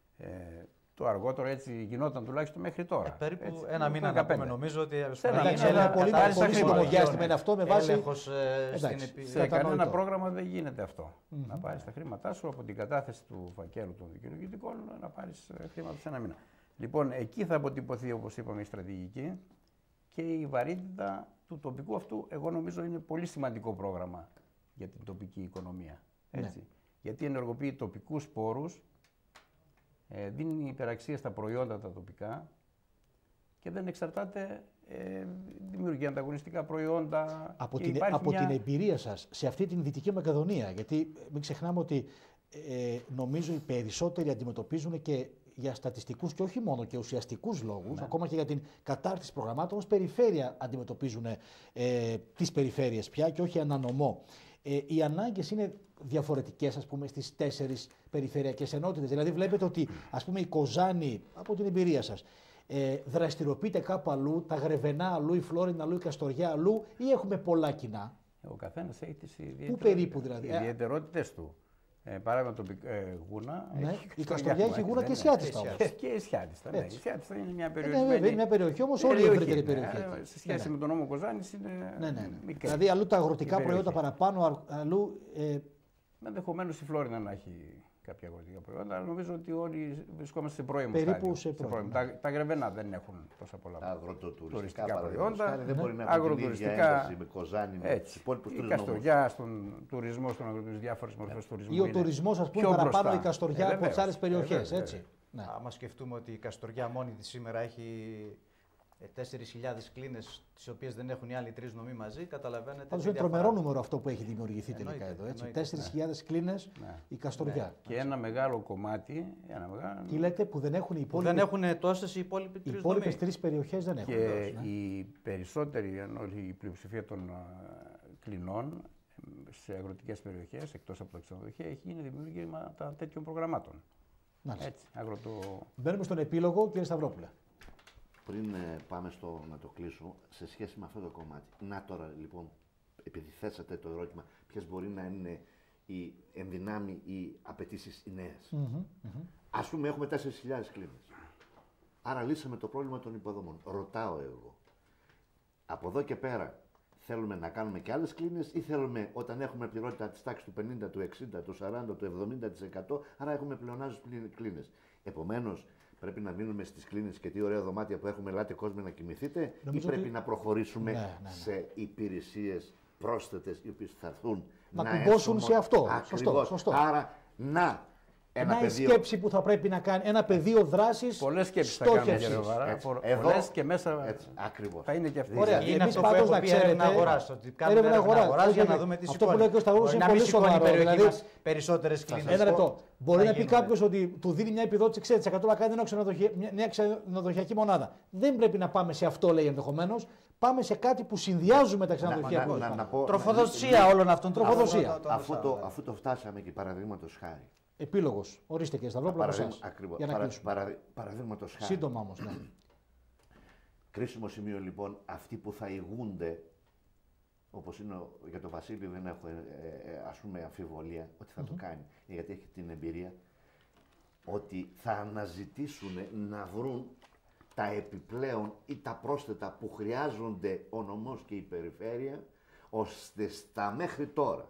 Το αργότερο έτσι γινόταν τουλάχιστον μέχρι τώρα. Περίπου έτσι, ένα μήνα να πούμε, νομίζω ότι ένα πολύ σύντομο διάστημα είναι αυτό με βάση. Σε κανένα πρόγραμμα δεν γίνεται αυτό. Να πάρεις τα χρήματά σου από την κατάθεση του φακέλου των δικαιολογητικών να πάρεις χρήματα σε ένα μήνα. Λοιπόν, εκεί θα αποτυπωθεί, όπως είπαμε, η στρατηγική και η βαρύτητα του τοπικού αυτού. Εγώ νομίζω είναι πολύ σημαντικό πρόγραμμα για την τοπική οικονομία. Έτσι. Ναι. Γιατί ενεργοποιεί τοπικούς πόρους. Δίνει υπεραξία στα προϊόντα τα τοπικά και δεν εξαρτάται, δημιουργεί ανταγωνιστικά προϊόντα. Από την εμπειρία σας σε αυτή την Δυτική Μακεδονία, γιατί μην ξεχνάμε ότι νομίζω οι περισσότεροι αντιμετωπίζουν και για στατιστικούς και όχι μόνο και ουσιαστικούς λόγους, ακόμα και για την κατάρτιση προγραμμάτων, ως περιφέρεια αντιμετωπίζουν τις περιφέρειες πια και όχι ανανομό. Οι ανάγκες είναι διαφορετικές, ας πούμε, στις 4 περιφερειακές ενότητες. Δηλαδή βλέπετε ότι, ας πούμε, η Κοζάνη, από την εμπειρία σας, δραστηριοποιείται κάπου αλλού, τα Γρεβενά αλλού, η Φλόρινα αλλού, η Καστοριά αλλού, ή έχουμε πολλά κοινά? Ο καθένας έχει τις ιδιαιτερότητες του. Παράδειγμα, το Γούνα. Ναι, η Καστοριά έχει Γούνα και Σιάτιστα όμως. Και η Σιάτιστα. Η Σιάτιστα είναι μια περιοχή. Μια περιοχή όμως, όλη η ευρύτερη περιοχή. Σε σχέση με τον νόμο Κοζάνης είναι μικρή. Δηλαδή, αλλού τα αγροτικά προϊόντα παραπάνω, αλλού. Ενδεχομένως η Φλόρινα να έχει κάποια αγροτικά προϊόντα, αλλά νομίζω ότι όλοι βρισκόμαστε σε πρώιμο περίπου στάδιο. Τα Γρεβενά δεν έχουν τόσα πολλά αγροτουριστικά προϊόντα. Δεν μπορεί να έχουν την ίδια ένταση με Κοζάνη, με τους υπόλοιπους τουρισμούς. Η Καστοριά, στον τουρισμό, στον αγροτουρισμό, διάφορες μορφές τουρισμού. Ή ο τουρισμός, ας πούμε, παραπάνω η Καστοριά από τις άλλες περιοχές, έτσι. Άμα σκεφτούμε ότι η Καστοριά μόνη της σήμερα έχει 4.000 κλίνες, τις οποίες δεν έχουν οι άλλοι 3 νομοί μαζί, καταλαβαίνετε. Πάντως είναι τρομερό νούμερο αυτό που έχει δημιουργηθεί τελικά εδώ. 4.000 κλίνες η Καστοριά. Ναι. Και ένα μεγάλο κομμάτι. Τι λέτε, που δεν έχουν οι υπόλοιποι? Δεν έχουν τόσες οι υπόλοιποι 3 νομοί. Οι υπόλοιπες 3 περιοχές δεν έχουν. Και οι περισσότεροι, η πλειοψηφία των κλινών σε αγροτικές περιοχές, εκτός από τα ξενοδοχεία, έχει γίνει δημιουργήμα τέτοιων προγραμμάτων. Έτσι, Μπαίνουμε στον επίλογο, κύριε Σταυρόπουλε. Πριν πάμε να το κλείσω, σε σχέση με αυτό το κομμάτι. Να τώρα λοιπόν, επειδή θέσατε το ερώτημα, ποιες μπορεί να είναι οι ενδυνάμει οι απαιτήσεις οι νέες. Ας πούμε έχουμε 4.000 κλίνες. Άρα λύσαμε το πρόβλημα των υποδομών. Ρωτάω εγώ, από εδώ και πέρα θέλουμε να κάνουμε και άλλες κλίνες ή θέλουμε όταν έχουμε πληρότητα της τάξης του 50, του 60, του 40, του 70%, άρα έχουμε πλεονάζουσες κλίνες. Επομένως, πρέπει να μείνουμε στις κλίνες και τι ωραία δωμάτια που έχουμε, ελάτε κόσμο να κοιμηθείτε, ή πρέπει να προχωρήσουμε σε υπηρεσίες πρόσθετες οι οποίες θα έρθουν να κουμπώσουν σε αυτό. Σωστό. Άρα, η σκέψη που θα πρέπει να κάνει, ένα πεδίο δράσης. Πολλές σκέψεις θα κάνουμε, κύριε Βαρά. Πολλές και μέσα θα είναι και αυτή. Ωραία, είναι αυτό που έχω πει έρευνα αγοράς, ότι κάνουμε έρευνα αγοράς για να δούμε τις αυτό που λέει ο κ. Σταυρόπουλος είναι πολύ σοβαρό. Δηλαδή, περισσότερες κλίνες. Ένα λεπτό. Μπορεί να πει κάποιος ότι του δίνει μια επιδότηση 60% να κάνει μια ξενοδοχειακή μονάδα. Δεν πρέπει να πάμε σε αυτό, λέει ενδεχομένως. Πάμε σε κάτι που συνδυάζουμε τα ξενοδοχεία. Τροφοδοσία όλων αυτών. Αφού το φτάσαμε και παραδείγματος χάρη. Επίλογος. Ορίστε και Σταυρόπουλο από εσάς. Παραδείγματος χάρη. Σύντομα όμως, ναι. Κρίσιμο σημείο λοιπόν, αυτοί που θα ηγούνται, όπως είναι για τον Βασίλη δεν έχω ας πούμε αμφιβολία ότι θα το κάνει, γιατί έχει την εμπειρία, ότι θα αναζητήσουν να βρουν τα επιπλέον ή τα πρόσθετα που χρειάζονται ο νομός και η περιφέρεια, ώστε στα μέχρι τώρα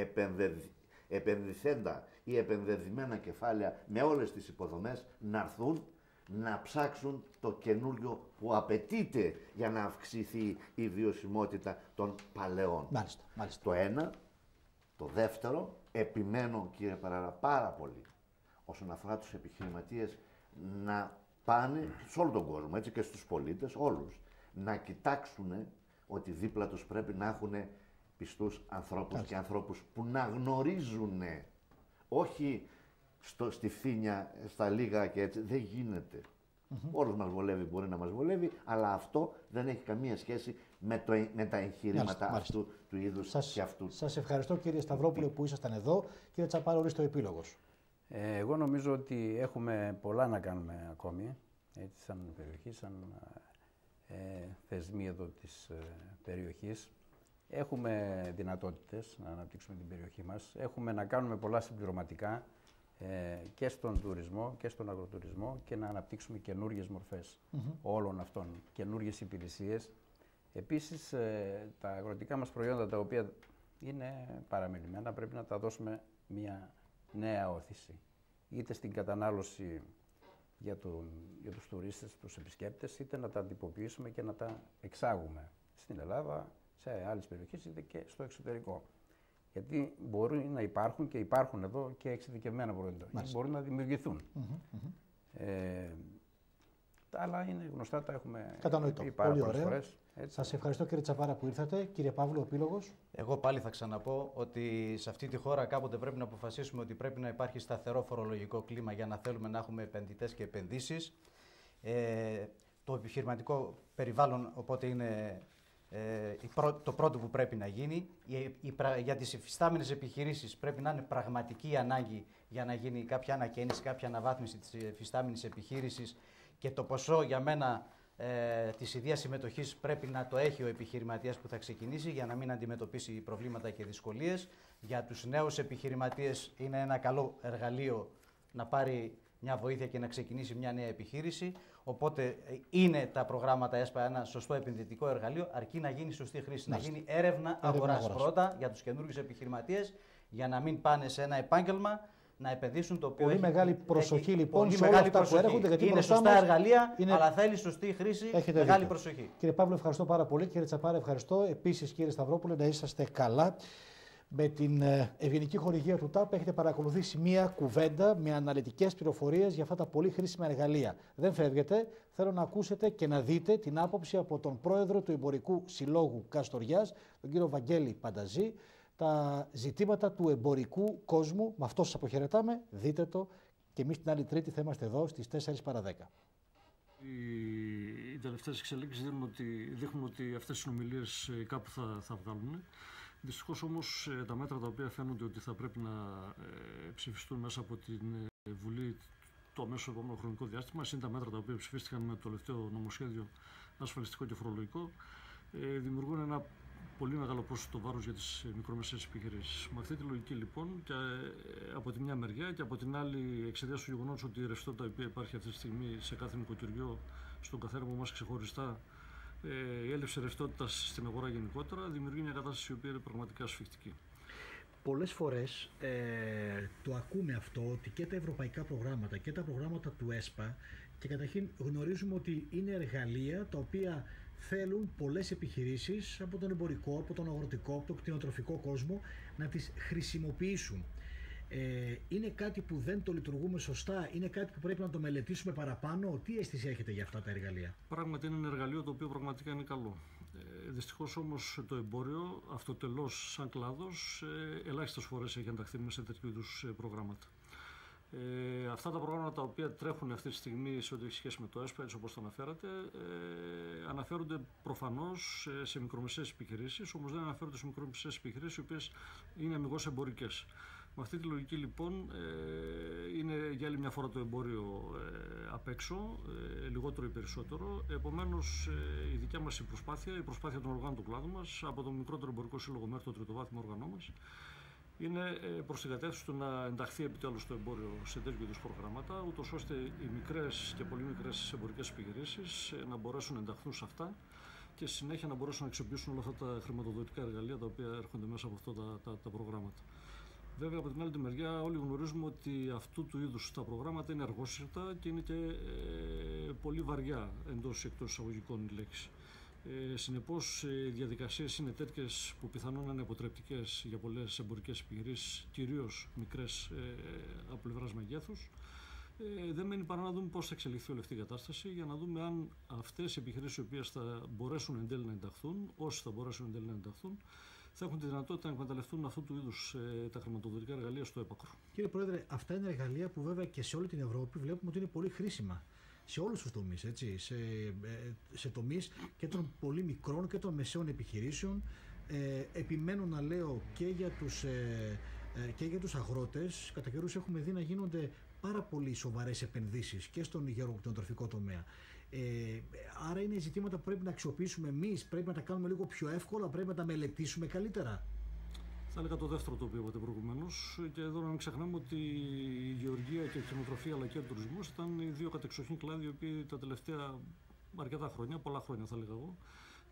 επενδυθέντα ή επενδεδημένα κεφάλαια με όλες τις υποδομές να έρθουν να ψάξουν το καινούριο που απαιτείται για να αυξηθεί η βιωσιμότητα των παλαιών. Μάλιστα. Το ένα. Το δεύτερο, επιμένω κύριε Παράρα πάρα πολύ όσον αφορά τους επιχειρηματίες να πάνε σε όλο τον κόσμο, έτσι και στους πολίτες, όλους, να κοιτάξουν ότι δίπλα τους πρέπει να έχουν πιστούς ανθρώπους και ανθρώπους που να γνωρίζουν, όχι στη φθήνια, στα λίγα και έτσι. Δεν γίνεται. Όλους μας βολεύει, μπορεί να μας βολεύει, αλλά αυτό δεν έχει καμία σχέση με τα εγχειρήματα αυτού του είδους και αυτού. Σας ευχαριστώ, κύριε Σταυρόπουλε, που ήσασταν εδώ. Κύριε Τσαπάρα, ορίστε ο επίλογος. Εγώ νομίζω ότι έχουμε πολλά να κάνουμε ακόμη, έτσι, σαν περιοχή, σαν θεσμοί εδώ της περιοχής. Έχουμε δυνατότητες να αναπτύξουμε την περιοχή μας. Έχουμε να κάνουμε πολλά συμπληρωματικά και στον τουρισμό και στον αγροτουρισμό και να αναπτύξουμε καινούργιες μορφές όλων αυτών, καινούργιες υπηρεσίες. Επίσης, τα αγροτικά μας προϊόντα, τα οποία είναι παραμελημένα, πρέπει να τα δώσουμε μια νέα όθηση. Είτε στην κατανάλωση για τους τουρίστες, τους επισκέπτες, είτε να τα τυποποιήσουμε και να τα εξάγουμε στην Ελλάδα, σε άλλες περιοχές, είτε και στο εξωτερικό. Γιατί μπορεί να υπάρχουν και υπάρχουν εδώ και εξειδικευμένα προϊόντα. Μπορούν να δημιουργηθούν. Τα άλλα είναι γνωστά, τα έχουμε πει πάρα πολλές φορές. Σας ευχαριστώ, κύριε Τσαπάρα, που ήρθατε. Κύριε Παύλου, ο επίλογος. Εγώ πάλι θα ξαναπώ ότι σε αυτή τη χώρα κάποτε πρέπει να αποφασίσουμε ότι πρέπει να υπάρχει σταθερό φορολογικό κλίμα για να θέλουμε να έχουμε επενδυτές και επενδύσεις. Το επιχειρηματικό περιβάλλον, οπότε, είναι το πρώτο που πρέπει να γίνει. Για τις υφιστάμενες επιχειρήσεις πρέπει να είναι πραγματική ανάγκη για να γίνει κάποια ανακαίνιση, κάποια αναβάθμιση της υφιστάμενης επιχείρησης, και το ποσό για μένα της ιδίας συμμετοχής πρέπει να το έχει ο επιχειρηματίας που θα ξεκινήσει, για να μην αντιμετωπίσει προβλήματα και δυσκολίες. Για τους νέους επιχειρηματίες είναι ένα καλό εργαλείο να πάρει μια βοήθεια και να ξεκινήσει μια νέα επιχείρηση. Οπότε είναι τα προγράμματα ΕΣΠΑ ένα σωστό επενδυτικό εργαλείο, αρκεί να γίνει σωστή χρήση. Να γίνει έρευνα αγοράς πρώτα για τους καινούργιους επιχειρηματίες, για να μην πάνε σε ένα επάγγελμα να επενδύσουν, το οποίο πολύ μεγάλη προσοχή λοιπόν σε όλα αυτά που έρχονται. Γιατί είναι σωστά εργαλεία, αλλά θέλει σωστή χρήση, μεγάλη προσοχή. Κύριε Παύλο, ευχαριστώ πάρα πολύ. Κύριε Τσαπάρα, ευχαριστώ. Επίσης, κύριε Σταυρόπουλε, να είσαστε καλά. Με την ευγενική χορηγία του ΤΑΠ έχετε παρακολουθήσει μία κουβέντα με αναλυτικές πληροφορίες για αυτά τα πολύ χρήσιμα εργαλεία. Δεν φεύγετε. Θέλω να ακούσετε και να δείτε την άποψη από τον πρόεδρο του Εμπορικού Συλλόγου Καστοριάς, τον κύριο Βαγγέλη Πανταζή, τα ζητήματα του εμπορικού κόσμου. Με αυτό σας αποχαιρετάμε. Δείτε το, και εμείς την άλλη Τρίτη θα είμαστε εδώ στις 4 παρά 10. Οι τελευταίες εξελίξεις δείχνουν ότι αυτές οι συνομιλίες κάπου θα βγάλουν. Δυστυχώς όμως τα μέτρα τα οποία φαίνονται ότι θα πρέπει να ψηφιστούν μέσα από την Βουλή το αμέσως επόμενο χρονικό διάστημα, είναι τα μέτρα τα οποία ψηφίστηκαν με το τελευταίο νομοσχέδιο ασφαλιστικό και φορολογικό, δημιουργούν ένα πολύ μεγάλο πρόσθετο βάρος για τις μικρομεσαίες επιχειρήσεις. Με αυτή τη λογική λοιπόν, και από τη μια μεριά και από την άλλη, εξαιτίας του γεγονότος ότι η ρευστότητα η οποία υπάρχει αυτή τη στιγμή σε κάθε νοικοκυριό, στον καθένα από εμάς ξεχωριστά, η έλλειψη ρευστότητας στην αγορά γενικότερα, δημιουργεί μια κατάσταση η οποία είναι πραγματικά ασφιχτική. Πολλές φορές το ακούμε αυτό, ότι και τα ευρωπαϊκά προγράμματα και τα προγράμματα του ΕΣΠΑ, και καταρχήν γνωρίζουμε ότι είναι εργαλεία τα οποία θέλουν πολλές επιχειρήσεις από τον εμπορικό, από τον αγροτικό, από τον κτηνοτροφικό κόσμο να τις χρησιμοποιήσουν. Είναι κάτι που δεν το λειτουργούμε σωστά, είναι κάτι που πρέπει να το μελετήσουμε παραπάνω. Τι αίσθηση έχετε για αυτά τα εργαλεία? Πράγματι είναι ένα εργαλείο το οποίο πραγματικά είναι καλό. Δυστυχώς όμως το εμπόριο αυτοτελώς σαν κλάδος ελάχιστες φορές έχει ενταχθεί μέσα σε τέτοιου είδους προγράμματα. Αυτά τα προγράμματα τα οποία τρέχουν αυτή τη στιγμή σε ό,τι έχει σχέση με το ΕΣΠΑ, έτσι όπως το αναφέρατε, αναφέρονται προφανώς σε μικρομεσαίες επιχειρήσεις, όμως δεν αναφέρονται σε μικρομεσαίες επιχειρήσεις οι οποίες είναι αμιγώς εμπορικές. Με αυτή τη λογική λοιπόν είναι για άλλη μια φορά το εμπόριο απ' έξω, λιγότερο ή περισσότερο. Επομένως η δικιά μας η προσπάθεια των οργάνων του κλάδου μας, από το μικρότερο εμπορικό σύλλογο μέχρι το τριτοβάθμιο όργανό μας, είναι προς την κατεύθυνση του να ενταχθεί επιτέλους το εμπόριο σε τέτοιου είδους προγράμματα, ούτως ώστε οι μικρές και πολύ μικρές εμπορικές επιχειρήσεις να μπορέσουν να ενταχθούν σε αυτά και στη συνέχεια να μπορέσουν να αξιοποιήσουν όλα αυτά τα χρηματοδοτικά εργαλεία τα οποία έρχονται μέσα από αυτά τα προγράμματα. Βέβαια, από την άλλη τη μεριά, όλοι γνωρίζουμε ότι αυτού του είδους τα προγράμματα είναι αργόσυρτα και είναι και πολύ βαριά εντός ή εκτός εισαγωγικών η λέξη. Συνεπώς, οι διαδικασίες είναι τέτοιες που πιθανόν να είναι αποτρεπτικές για πολλές εμπορικές επιχειρήσεις, κυρίως μικρές από πλευράς μεγέθους. Δεν μένει παρά να δούμε πώς θα εξελιχθεί όλη αυτή η κατάσταση, για να δούμε αν αυτές οι επιχειρήσεις οι οποίες θα μπορέσουν εν τέλει να ενταχθούν, όσοι θα μπορέσουν εν τέλει να ενταχθούν, θα έχουν τη δυνατότητα να εκμεταλλευτούν αυτού του είδους τα χρηματοδοτικά εργαλεία στο έπακρο. Κύριε Πρόεδρε, αυτά είναι εργαλεία που βέβαια και σε όλη την Ευρώπη βλέπουμε ότι είναι πολύ χρήσιμα. Σε όλους τους τομείς, έτσι, σε τομείς και των πολύ μικρών και των μεσαίων επιχειρήσεων. Επιμένω να λέω και για τους αγρότες. Κατά καιρούς έχουμε δει να γίνονται πάρα πολύ σοβαρές επενδύσεις και στον υγειοκτηνοτροφικό τομέα. Άρα είναι ζητήματα που πρέπει να αξιοποιήσουμε εμείς, πρέπει να τα κάνουμε λίγο πιο εύκολα, πρέπει να τα μελετήσουμε καλύτερα. Θα έλεγα το δεύτερο το οποίο είπατε προηγουμένως, και εδώ να μην ξεχνάμε ότι η γεωργία και η κτηνοτροφία αλλά και ο τουρισμός ήταν οι δύο κατεξοχήν κλάδοι οι οποίοι τα τελευταία αρκετά χρόνια, πολλά χρόνια θα έλεγα εγώ,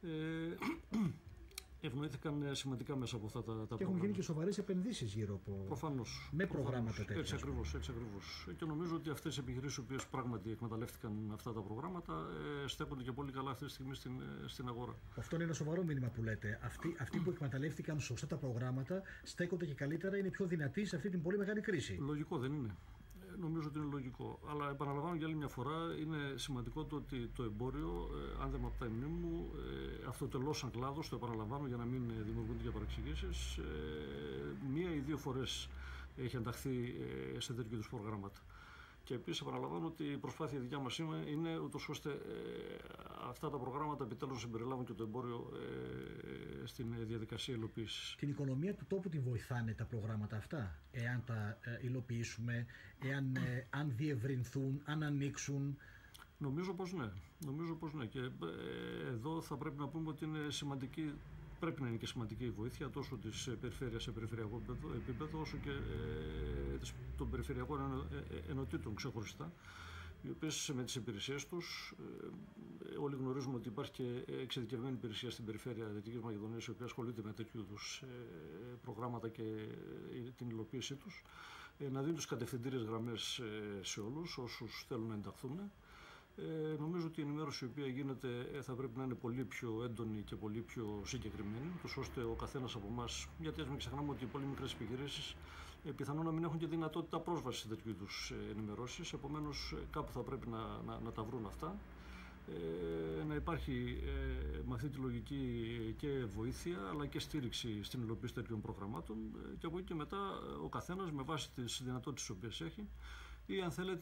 ευνοήθηκαν σημαντικά μέσα από αυτά τα προγράμματα. Και έχουν γίνει και σοβαρές επενδύσεις γύρω από. Προφανώς. Με προγράμματα τέτοια. Έτσι ακριβώς. Και νομίζω ότι αυτές οι επιχειρήσεις οι οποίες πράγματι εκμεταλλεύτηκαν αυτά τα προγράμματα στέκονται και πολύ καλά αυτή τη στιγμή στην αγορά. Αυτό είναι ένα σοβαρό μήνυμα που λέτε. Αυτοί που εκμεταλλεύτηκαν σωστά τα προγράμματα στέκονται και καλύτερα, είναι πιο δυνατοί σε αυτή την πολύ μεγάλη κρίση. Λογικό δεν είναι? Νομίζω ότι είναι λογικό. Αλλά επαναλαμβάνω για άλλη μια φορά, είναι σημαντικό το ότι το εμπόριο, αν δεν με απτάει η μνήμη μου, αυτοτελώς σαν κλάδος, το επαναλαμβάνω για να μην δημιουργούνται και παρεξηγήσεις, μία ή δύο φορές έχει ενταχθεί σε τέτοιου είδους προγράμματα. Και επίσης επαναλαμβάνω ότι η προσπάθεια δικιά μας είναι ούτως ώστε αυτά τα προγράμματα επιτέλους να συμπεριλάβουν και το εμπόριο στην διαδικασία υλοποίησης. Την οικονομία του τόπου τη βοηθάνε τα προγράμματα αυτά, εάν τα υλοποιήσουμε, αν διευρυνθούν, αν ανοίξουν? Νομίζω πως ναι. Και εδώ θα πρέπει να πούμε ότι είναι σημαντική. Πρέπει να είναι και σημαντική η βοήθεια τόσο της περιφέρειας σε περιφερειακό επίπεδο, όσο και των περιφερειακών ενωτήτων ξεχωριστά, οι οποίες με τις υπηρεσίες τους, όλοι γνωρίζουμε ότι υπάρχει και εξειδικευμένη υπηρεσία στην περιφέρεια Δυτικής Μακεδονίας, η οποία ασχολείται με τέτοιου είδους προγράμματα και την υλοποίησή τους, να δίνουν τις κατευθυντήριες γραμμές σε όλους όσους θέλουν να ενταχθούν. Νομίζω ότι η ενημέρωση η οποία γίνεται θα πρέπει να είναι πολύ πιο έντονη και πολύ πιο συγκεκριμένη, ώστε ο καθένας από εμάς, γιατί ας μην ξεχνάμε ότι οι πολύ μικρές επιχειρήσεις πιθανόν να μην έχουν και δυνατότητα πρόσβαση σε τέτοιου είδους ενημερώσεις, επομένως κάπου θα πρέπει να τα βρουν αυτά. Να υπάρχει με αυτή τη λογική και βοήθεια αλλά και στήριξη στην υλοποίηση τέτοιων προγραμμάτων, και από εκεί και μετά ο καθένας με βάση τις δυνατότητες τις οποίες έχει, ή αν θέλετε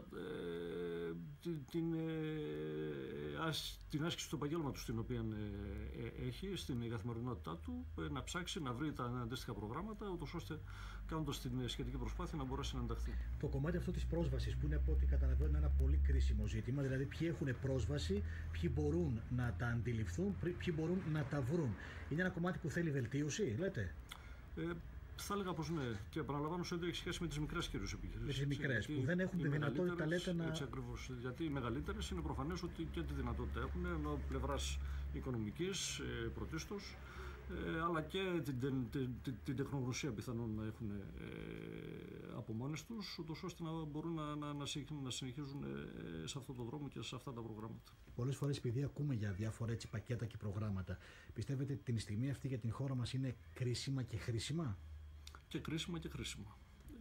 την άσκηση του επαγγέλματος την οποία έχει στην καθημερινότητά του, να ψάξει να βρει τα αντίστοιχα προγράμματα, ούτως ώστε κάνοντας την σχετική προσπάθεια να μπορέσει να ενταχθεί. Το κομμάτι αυτό της πρόσβασης, που είναι από ό,τι καταλαβαίνω ένα πολύ κρίσιμο ζήτημα, δηλαδή ποιοι έχουν πρόσβαση, ποιοι μπορούν να τα αντιληφθούν, ποιοι μπορούν να τα βρουν, είναι ένα κομμάτι που θέλει βελτίωση, λέτε? Θα έλεγα πως ναι. Και επαναλαμβάνω ότι έχει σχέση με τις μικρές κυρίως επιχειρήσεις. Με τις μικρές που δεν έχουν τη δυνατότητα, λέτε, να. Έτσι ακριβώς. Γιατί οι μεγαλύτερες είναι προφανές ότι και τη δυνατότητα έχουν, ενώ πλευράς οικονομικής πρωτίστως, αλλά και την τεχνογνωσία πιθανόν να έχουν από μόνες τους, ούτως ώστε να μπορούν να συνεχίζουν σε αυτόν τον δρόμο και σε αυτά τα προγράμματα. Πολλές φορές, επειδή ακούμε για διάφορα έτσι πακέτα και προγράμματα, πιστεύετε ότι την στιγμή αυτή για την χώρα μας είναι κρίσιμα και χρήσιμα? Και κρίσιμα και χρήσιμα.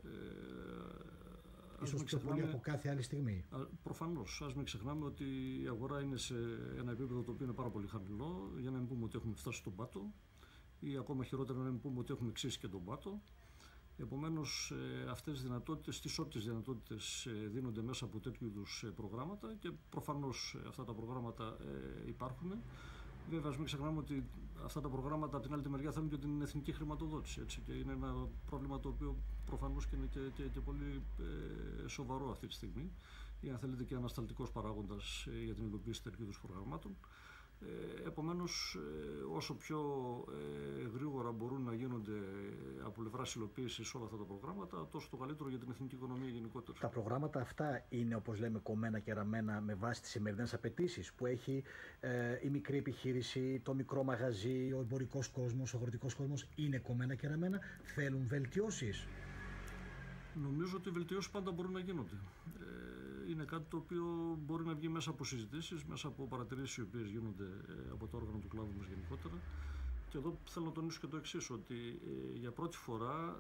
Ίσως πιο πολύ από κάθε άλλη στιγμή. Προφανώς. Ας μην ξεχνάμε ότι η αγορά είναι σε ένα επίπεδο το οποίο είναι πάρα πολύ χαμηλό, για να μην πούμε ότι έχουμε φτάσει στον πάτο, ή ακόμα χειρότερα να μην πούμε ότι έχουμε εξήσει και τον πάτο. Επομένως, αυτές τις δυνατότητες, τις όποιες δυνατότητες δίνονται μέσα από τέτοιου είδους προγράμματα, και προφανώς αυτά τα προγράμματα υπάρχουν. Βέβαια, ας μην ξεχνάμε ότι αυτά τα προγράμματα από την άλλη τη μεριά θέλουν και την εθνική χρηματοδότηση. Έτσι, και είναι ένα πρόβλημα το οποίο προφανώς και είναι και πολύ σοβαρό αυτή τη στιγμή, ή αν θέλετε και ανασταλτικός παράγοντας για την υλοποίηση τέτοιου είδους προγραμμάτων. Επομένως, όσο πιο γρήγορα μπορούν να γίνονται από πλευράς υλοποίησης όλα αυτά τα προγράμματα, τόσο το καλύτερο για την εθνική οικονομία γενικότερα. Τα προγράμματα αυτά είναι, όπως λέμε, κομμένα και ραμμένα με βάση τις σημερινές απαιτήσεις που έχει η μικρή επιχείρηση, το μικρό μαγαζί, ο εμπορικός κόσμος, ο αγροτικός κόσμος. Είναι κομμένα και ραμμένα, θέλουν βελτιώσεις? Νομίζω ότι οι βελτιώσεις πάντα μπορούν να γίνονται. Είναι κάτι το οποίο μπορεί να βγει μέσα από συζητήσεις, μέσα από παρατηρήσεις οι οποίες γίνονται από τα όργανα του κλάδου μας γενικότερα, Και εδώ θέλω να τονίσω και το εξής, ότι για πρώτη φορά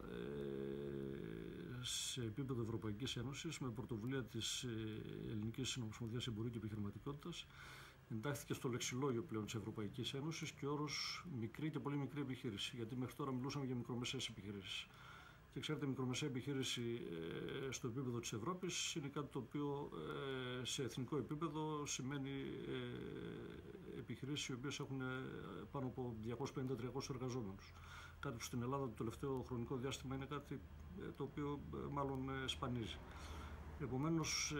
σε επίπεδο Ευρωπαϊκής Ένωσης, με πρωτοβουλία της Ελληνικής Συνομοσπονδίας Εμπορίου και Επιχειρηματικότητας, εντάχθηκε στο λεξιλόγιο πλέον της Ευρωπαϊκής Ένωσης και ο όρος μικρή και πολύ μικρή επιχείρηση. Γιατί μέχρι τώρα μιλούσαμε για μικρομεσαίες επιχειρήσεις. Και ξέρετε, μικρομεσαία επιχείρηση στο επίπεδο της Ευρώπης είναι κάτι το οποίο σε εθνικό επίπεδο σημαίνει επιχειρήσεις οι οποίες έχουν πάνω από 250-300 εργαζόμενους. Κάτι που στην Ελλάδα το τελευταίο χρονικό διάστημα είναι κάτι το οποίο μάλλον σπανίζει. Επομένως,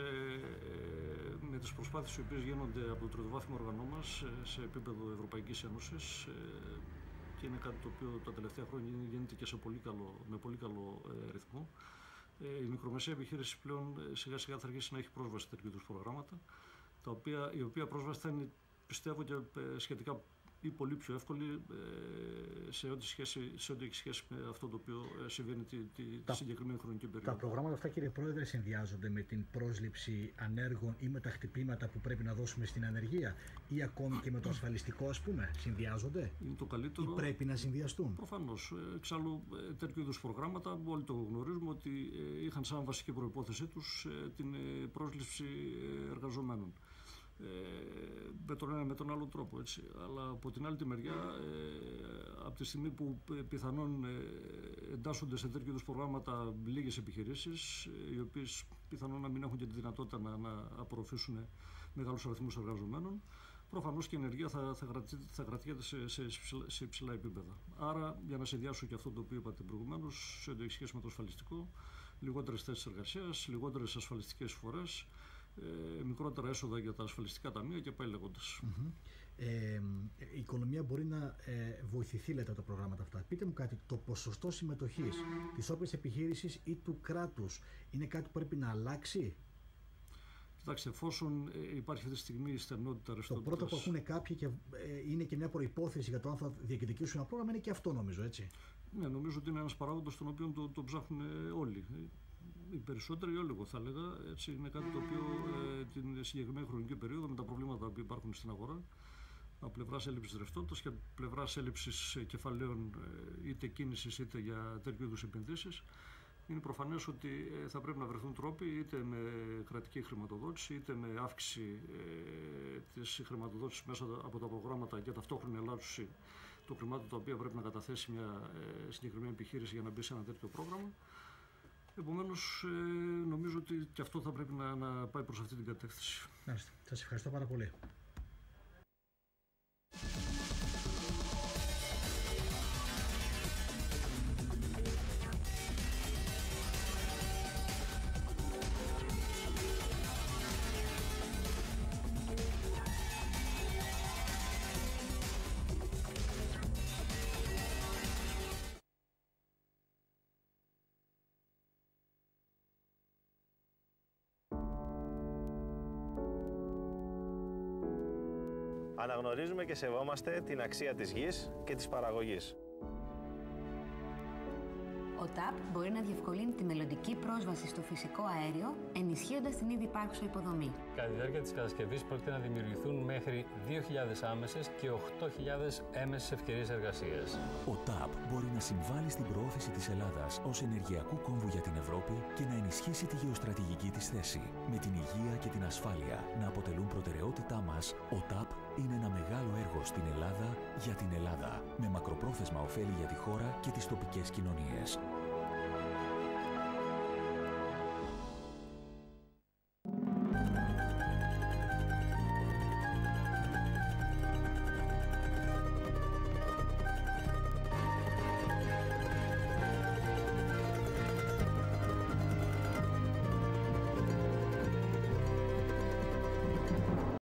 με τις προσπάθειες οι οποίες γίνονται από το τριτοβάθμιο οργανό μας σε επίπεδο Ευρωπαϊκής Ένωσης, και είναι κάτι το οποίο τα τελευταία χρόνια γίνεται και με πολύ καλό ρυθμό, η μικρομεσαία επιχείρηση πλέον σιγά σιγά θα αρχίσει να έχει πρόσβαση σε τέτοιου είδους προγράμματα, η οποία πρόσβαση θα είναι, πιστεύω, και σχετικά ή πολύ πιο εύκολη σε ό,τι έχει σχέση με αυτό το οποίο συμβαίνει τη συγκεκριμένη χρονική περίοδο. Τα προγράμματα αυτά, κύριε Πρόεδρε, συνδυάζονται με την πρόσληψη ανέργων ή με τα χτυπήματα που πρέπει να δώσουμε στην ανεργία, ή ακόμη και με το ασφαλιστικό, ας πούμε, συνδυάζονται? Είναι το καλύτερο. Ή πρέπει να συνδυαστούν? Προφανώς. Εξάλλου, τέτοιου είδους προγράμματα, όλοι το γνωρίζουμε ότι είχαν σαν βασική προϋπόθεσή τους την πρόσληψη εργαζομένων. Με τον ένα με τον άλλο τρόπο, έτσι. Αλλά από την άλλη τη μεριά, από τη στιγμή που πιθανόν εντάσσονται σε τέτοιου είδους προγράμματα λίγες επιχειρήσεις, οι οποίες πιθανόν να μην έχουν και τη δυνατότητα να απορροφήσουν μεγάλους αριθμούς εργαζομένων, προφανώς και η ενεργεία θα κρατιέται σε υψηλά επίπεδα. Άρα, για να συνδυάσω και αυτό το οποίο είπατε προηγουμένως, σε ό,τι έχει σχέση με το ασφαλιστικό, λιγότερες θέσεις εργασίας, λιγότερες ασφαλιστικές εισφορές, μικρότερα έσοδα για τα ασφαλιστικά ταμεία και πάει λέγοντας. Η οικονομία μπορεί να βοηθηθεί, λέτε, από τα προγράμματα αυτά. Πείτε μου κάτι, το ποσοστό συμμετοχής της όποιας επιχείρησης ή του κράτους είναι κάτι που πρέπει να αλλάξει? Κοιτάξτε, εφόσον υπάρχει αυτή τη στιγμή στενότητα ρευστότητας. Το πρώτο που ακούνε κάποιοι και είναι και μια προϋπόθεση για το αν θα διεκδικήσουν ένα πρόγραμμα είναι και αυτό, νομίζω, έτσι. Ναι, νομίζω ότι είναι ένας παράγοντας τον οποίο το ψάχνουν όλοι. Οι περισσότεροι, όλοι, εγώ θα έλεγα. Έτσι, είναι κάτι το οποίο την συγκεκριμένη χρονική περίοδο, με τα προβλήματα που υπάρχουν στην αγορά, από πλευράς έλλειψης ρευστότητας και από πλευράς έλλειψης κεφαλαίων, είτε κίνησης είτε για τέτοιου είδους επενδύσεις, είναι προφανές ότι θα πρέπει να βρεθούν τρόποι, είτε με κρατική χρηματοδότηση, είτε με αύξηση της χρηματοδότησης μέσα από τα προγράμματα και ταυτόχρονη ελάττωση των χρημάτων τα οποία πρέπει να καταθέσει μια συγκεκριμένη επιχείρηση για να μπει σε ένα τέτοιο πρόγραμμα. Επομένως, νομίζω ότι και αυτό θα πρέπει να πάει προς αυτή την κατεύθυνση. Σας ευχαριστώ πάρα πολύ. Αναγνωρίζουμε και σεβόμαστε την αξία της γης και της παραγωγής. Ο ΤΑΠ μπορεί να διευκολύνει τη μελλοντική πρόσβαση στο φυσικό αέριο, ενισχύοντας την ήδη υπάρχουσα υποδομή. Κατά τη διάρκεια της κατασκευής πρόκειται να δημιουργηθούν μέχρι 2.000 άμεσες και 8.000 έμεσες ευκαιρίες εργασίας. Ο ΤΑΠ μπορεί να συμβάλλει στην προώθηση της Ελλάδας ως ενεργειακού κόμβου για την Ευρώπη και να ενισχύσει τη γεωστρατηγική της θέση. Με την υγεία και την ασφάλεια να αποτελούν προτεραιότητά μας, ο ΤΑΠ είναι ένα μεγάλο έργο στην Ελλάδα για την Ελλάδα, με μακροπρόθεσμα ωφέλη για τη χώρα και τις τοπικές κοινωνίες.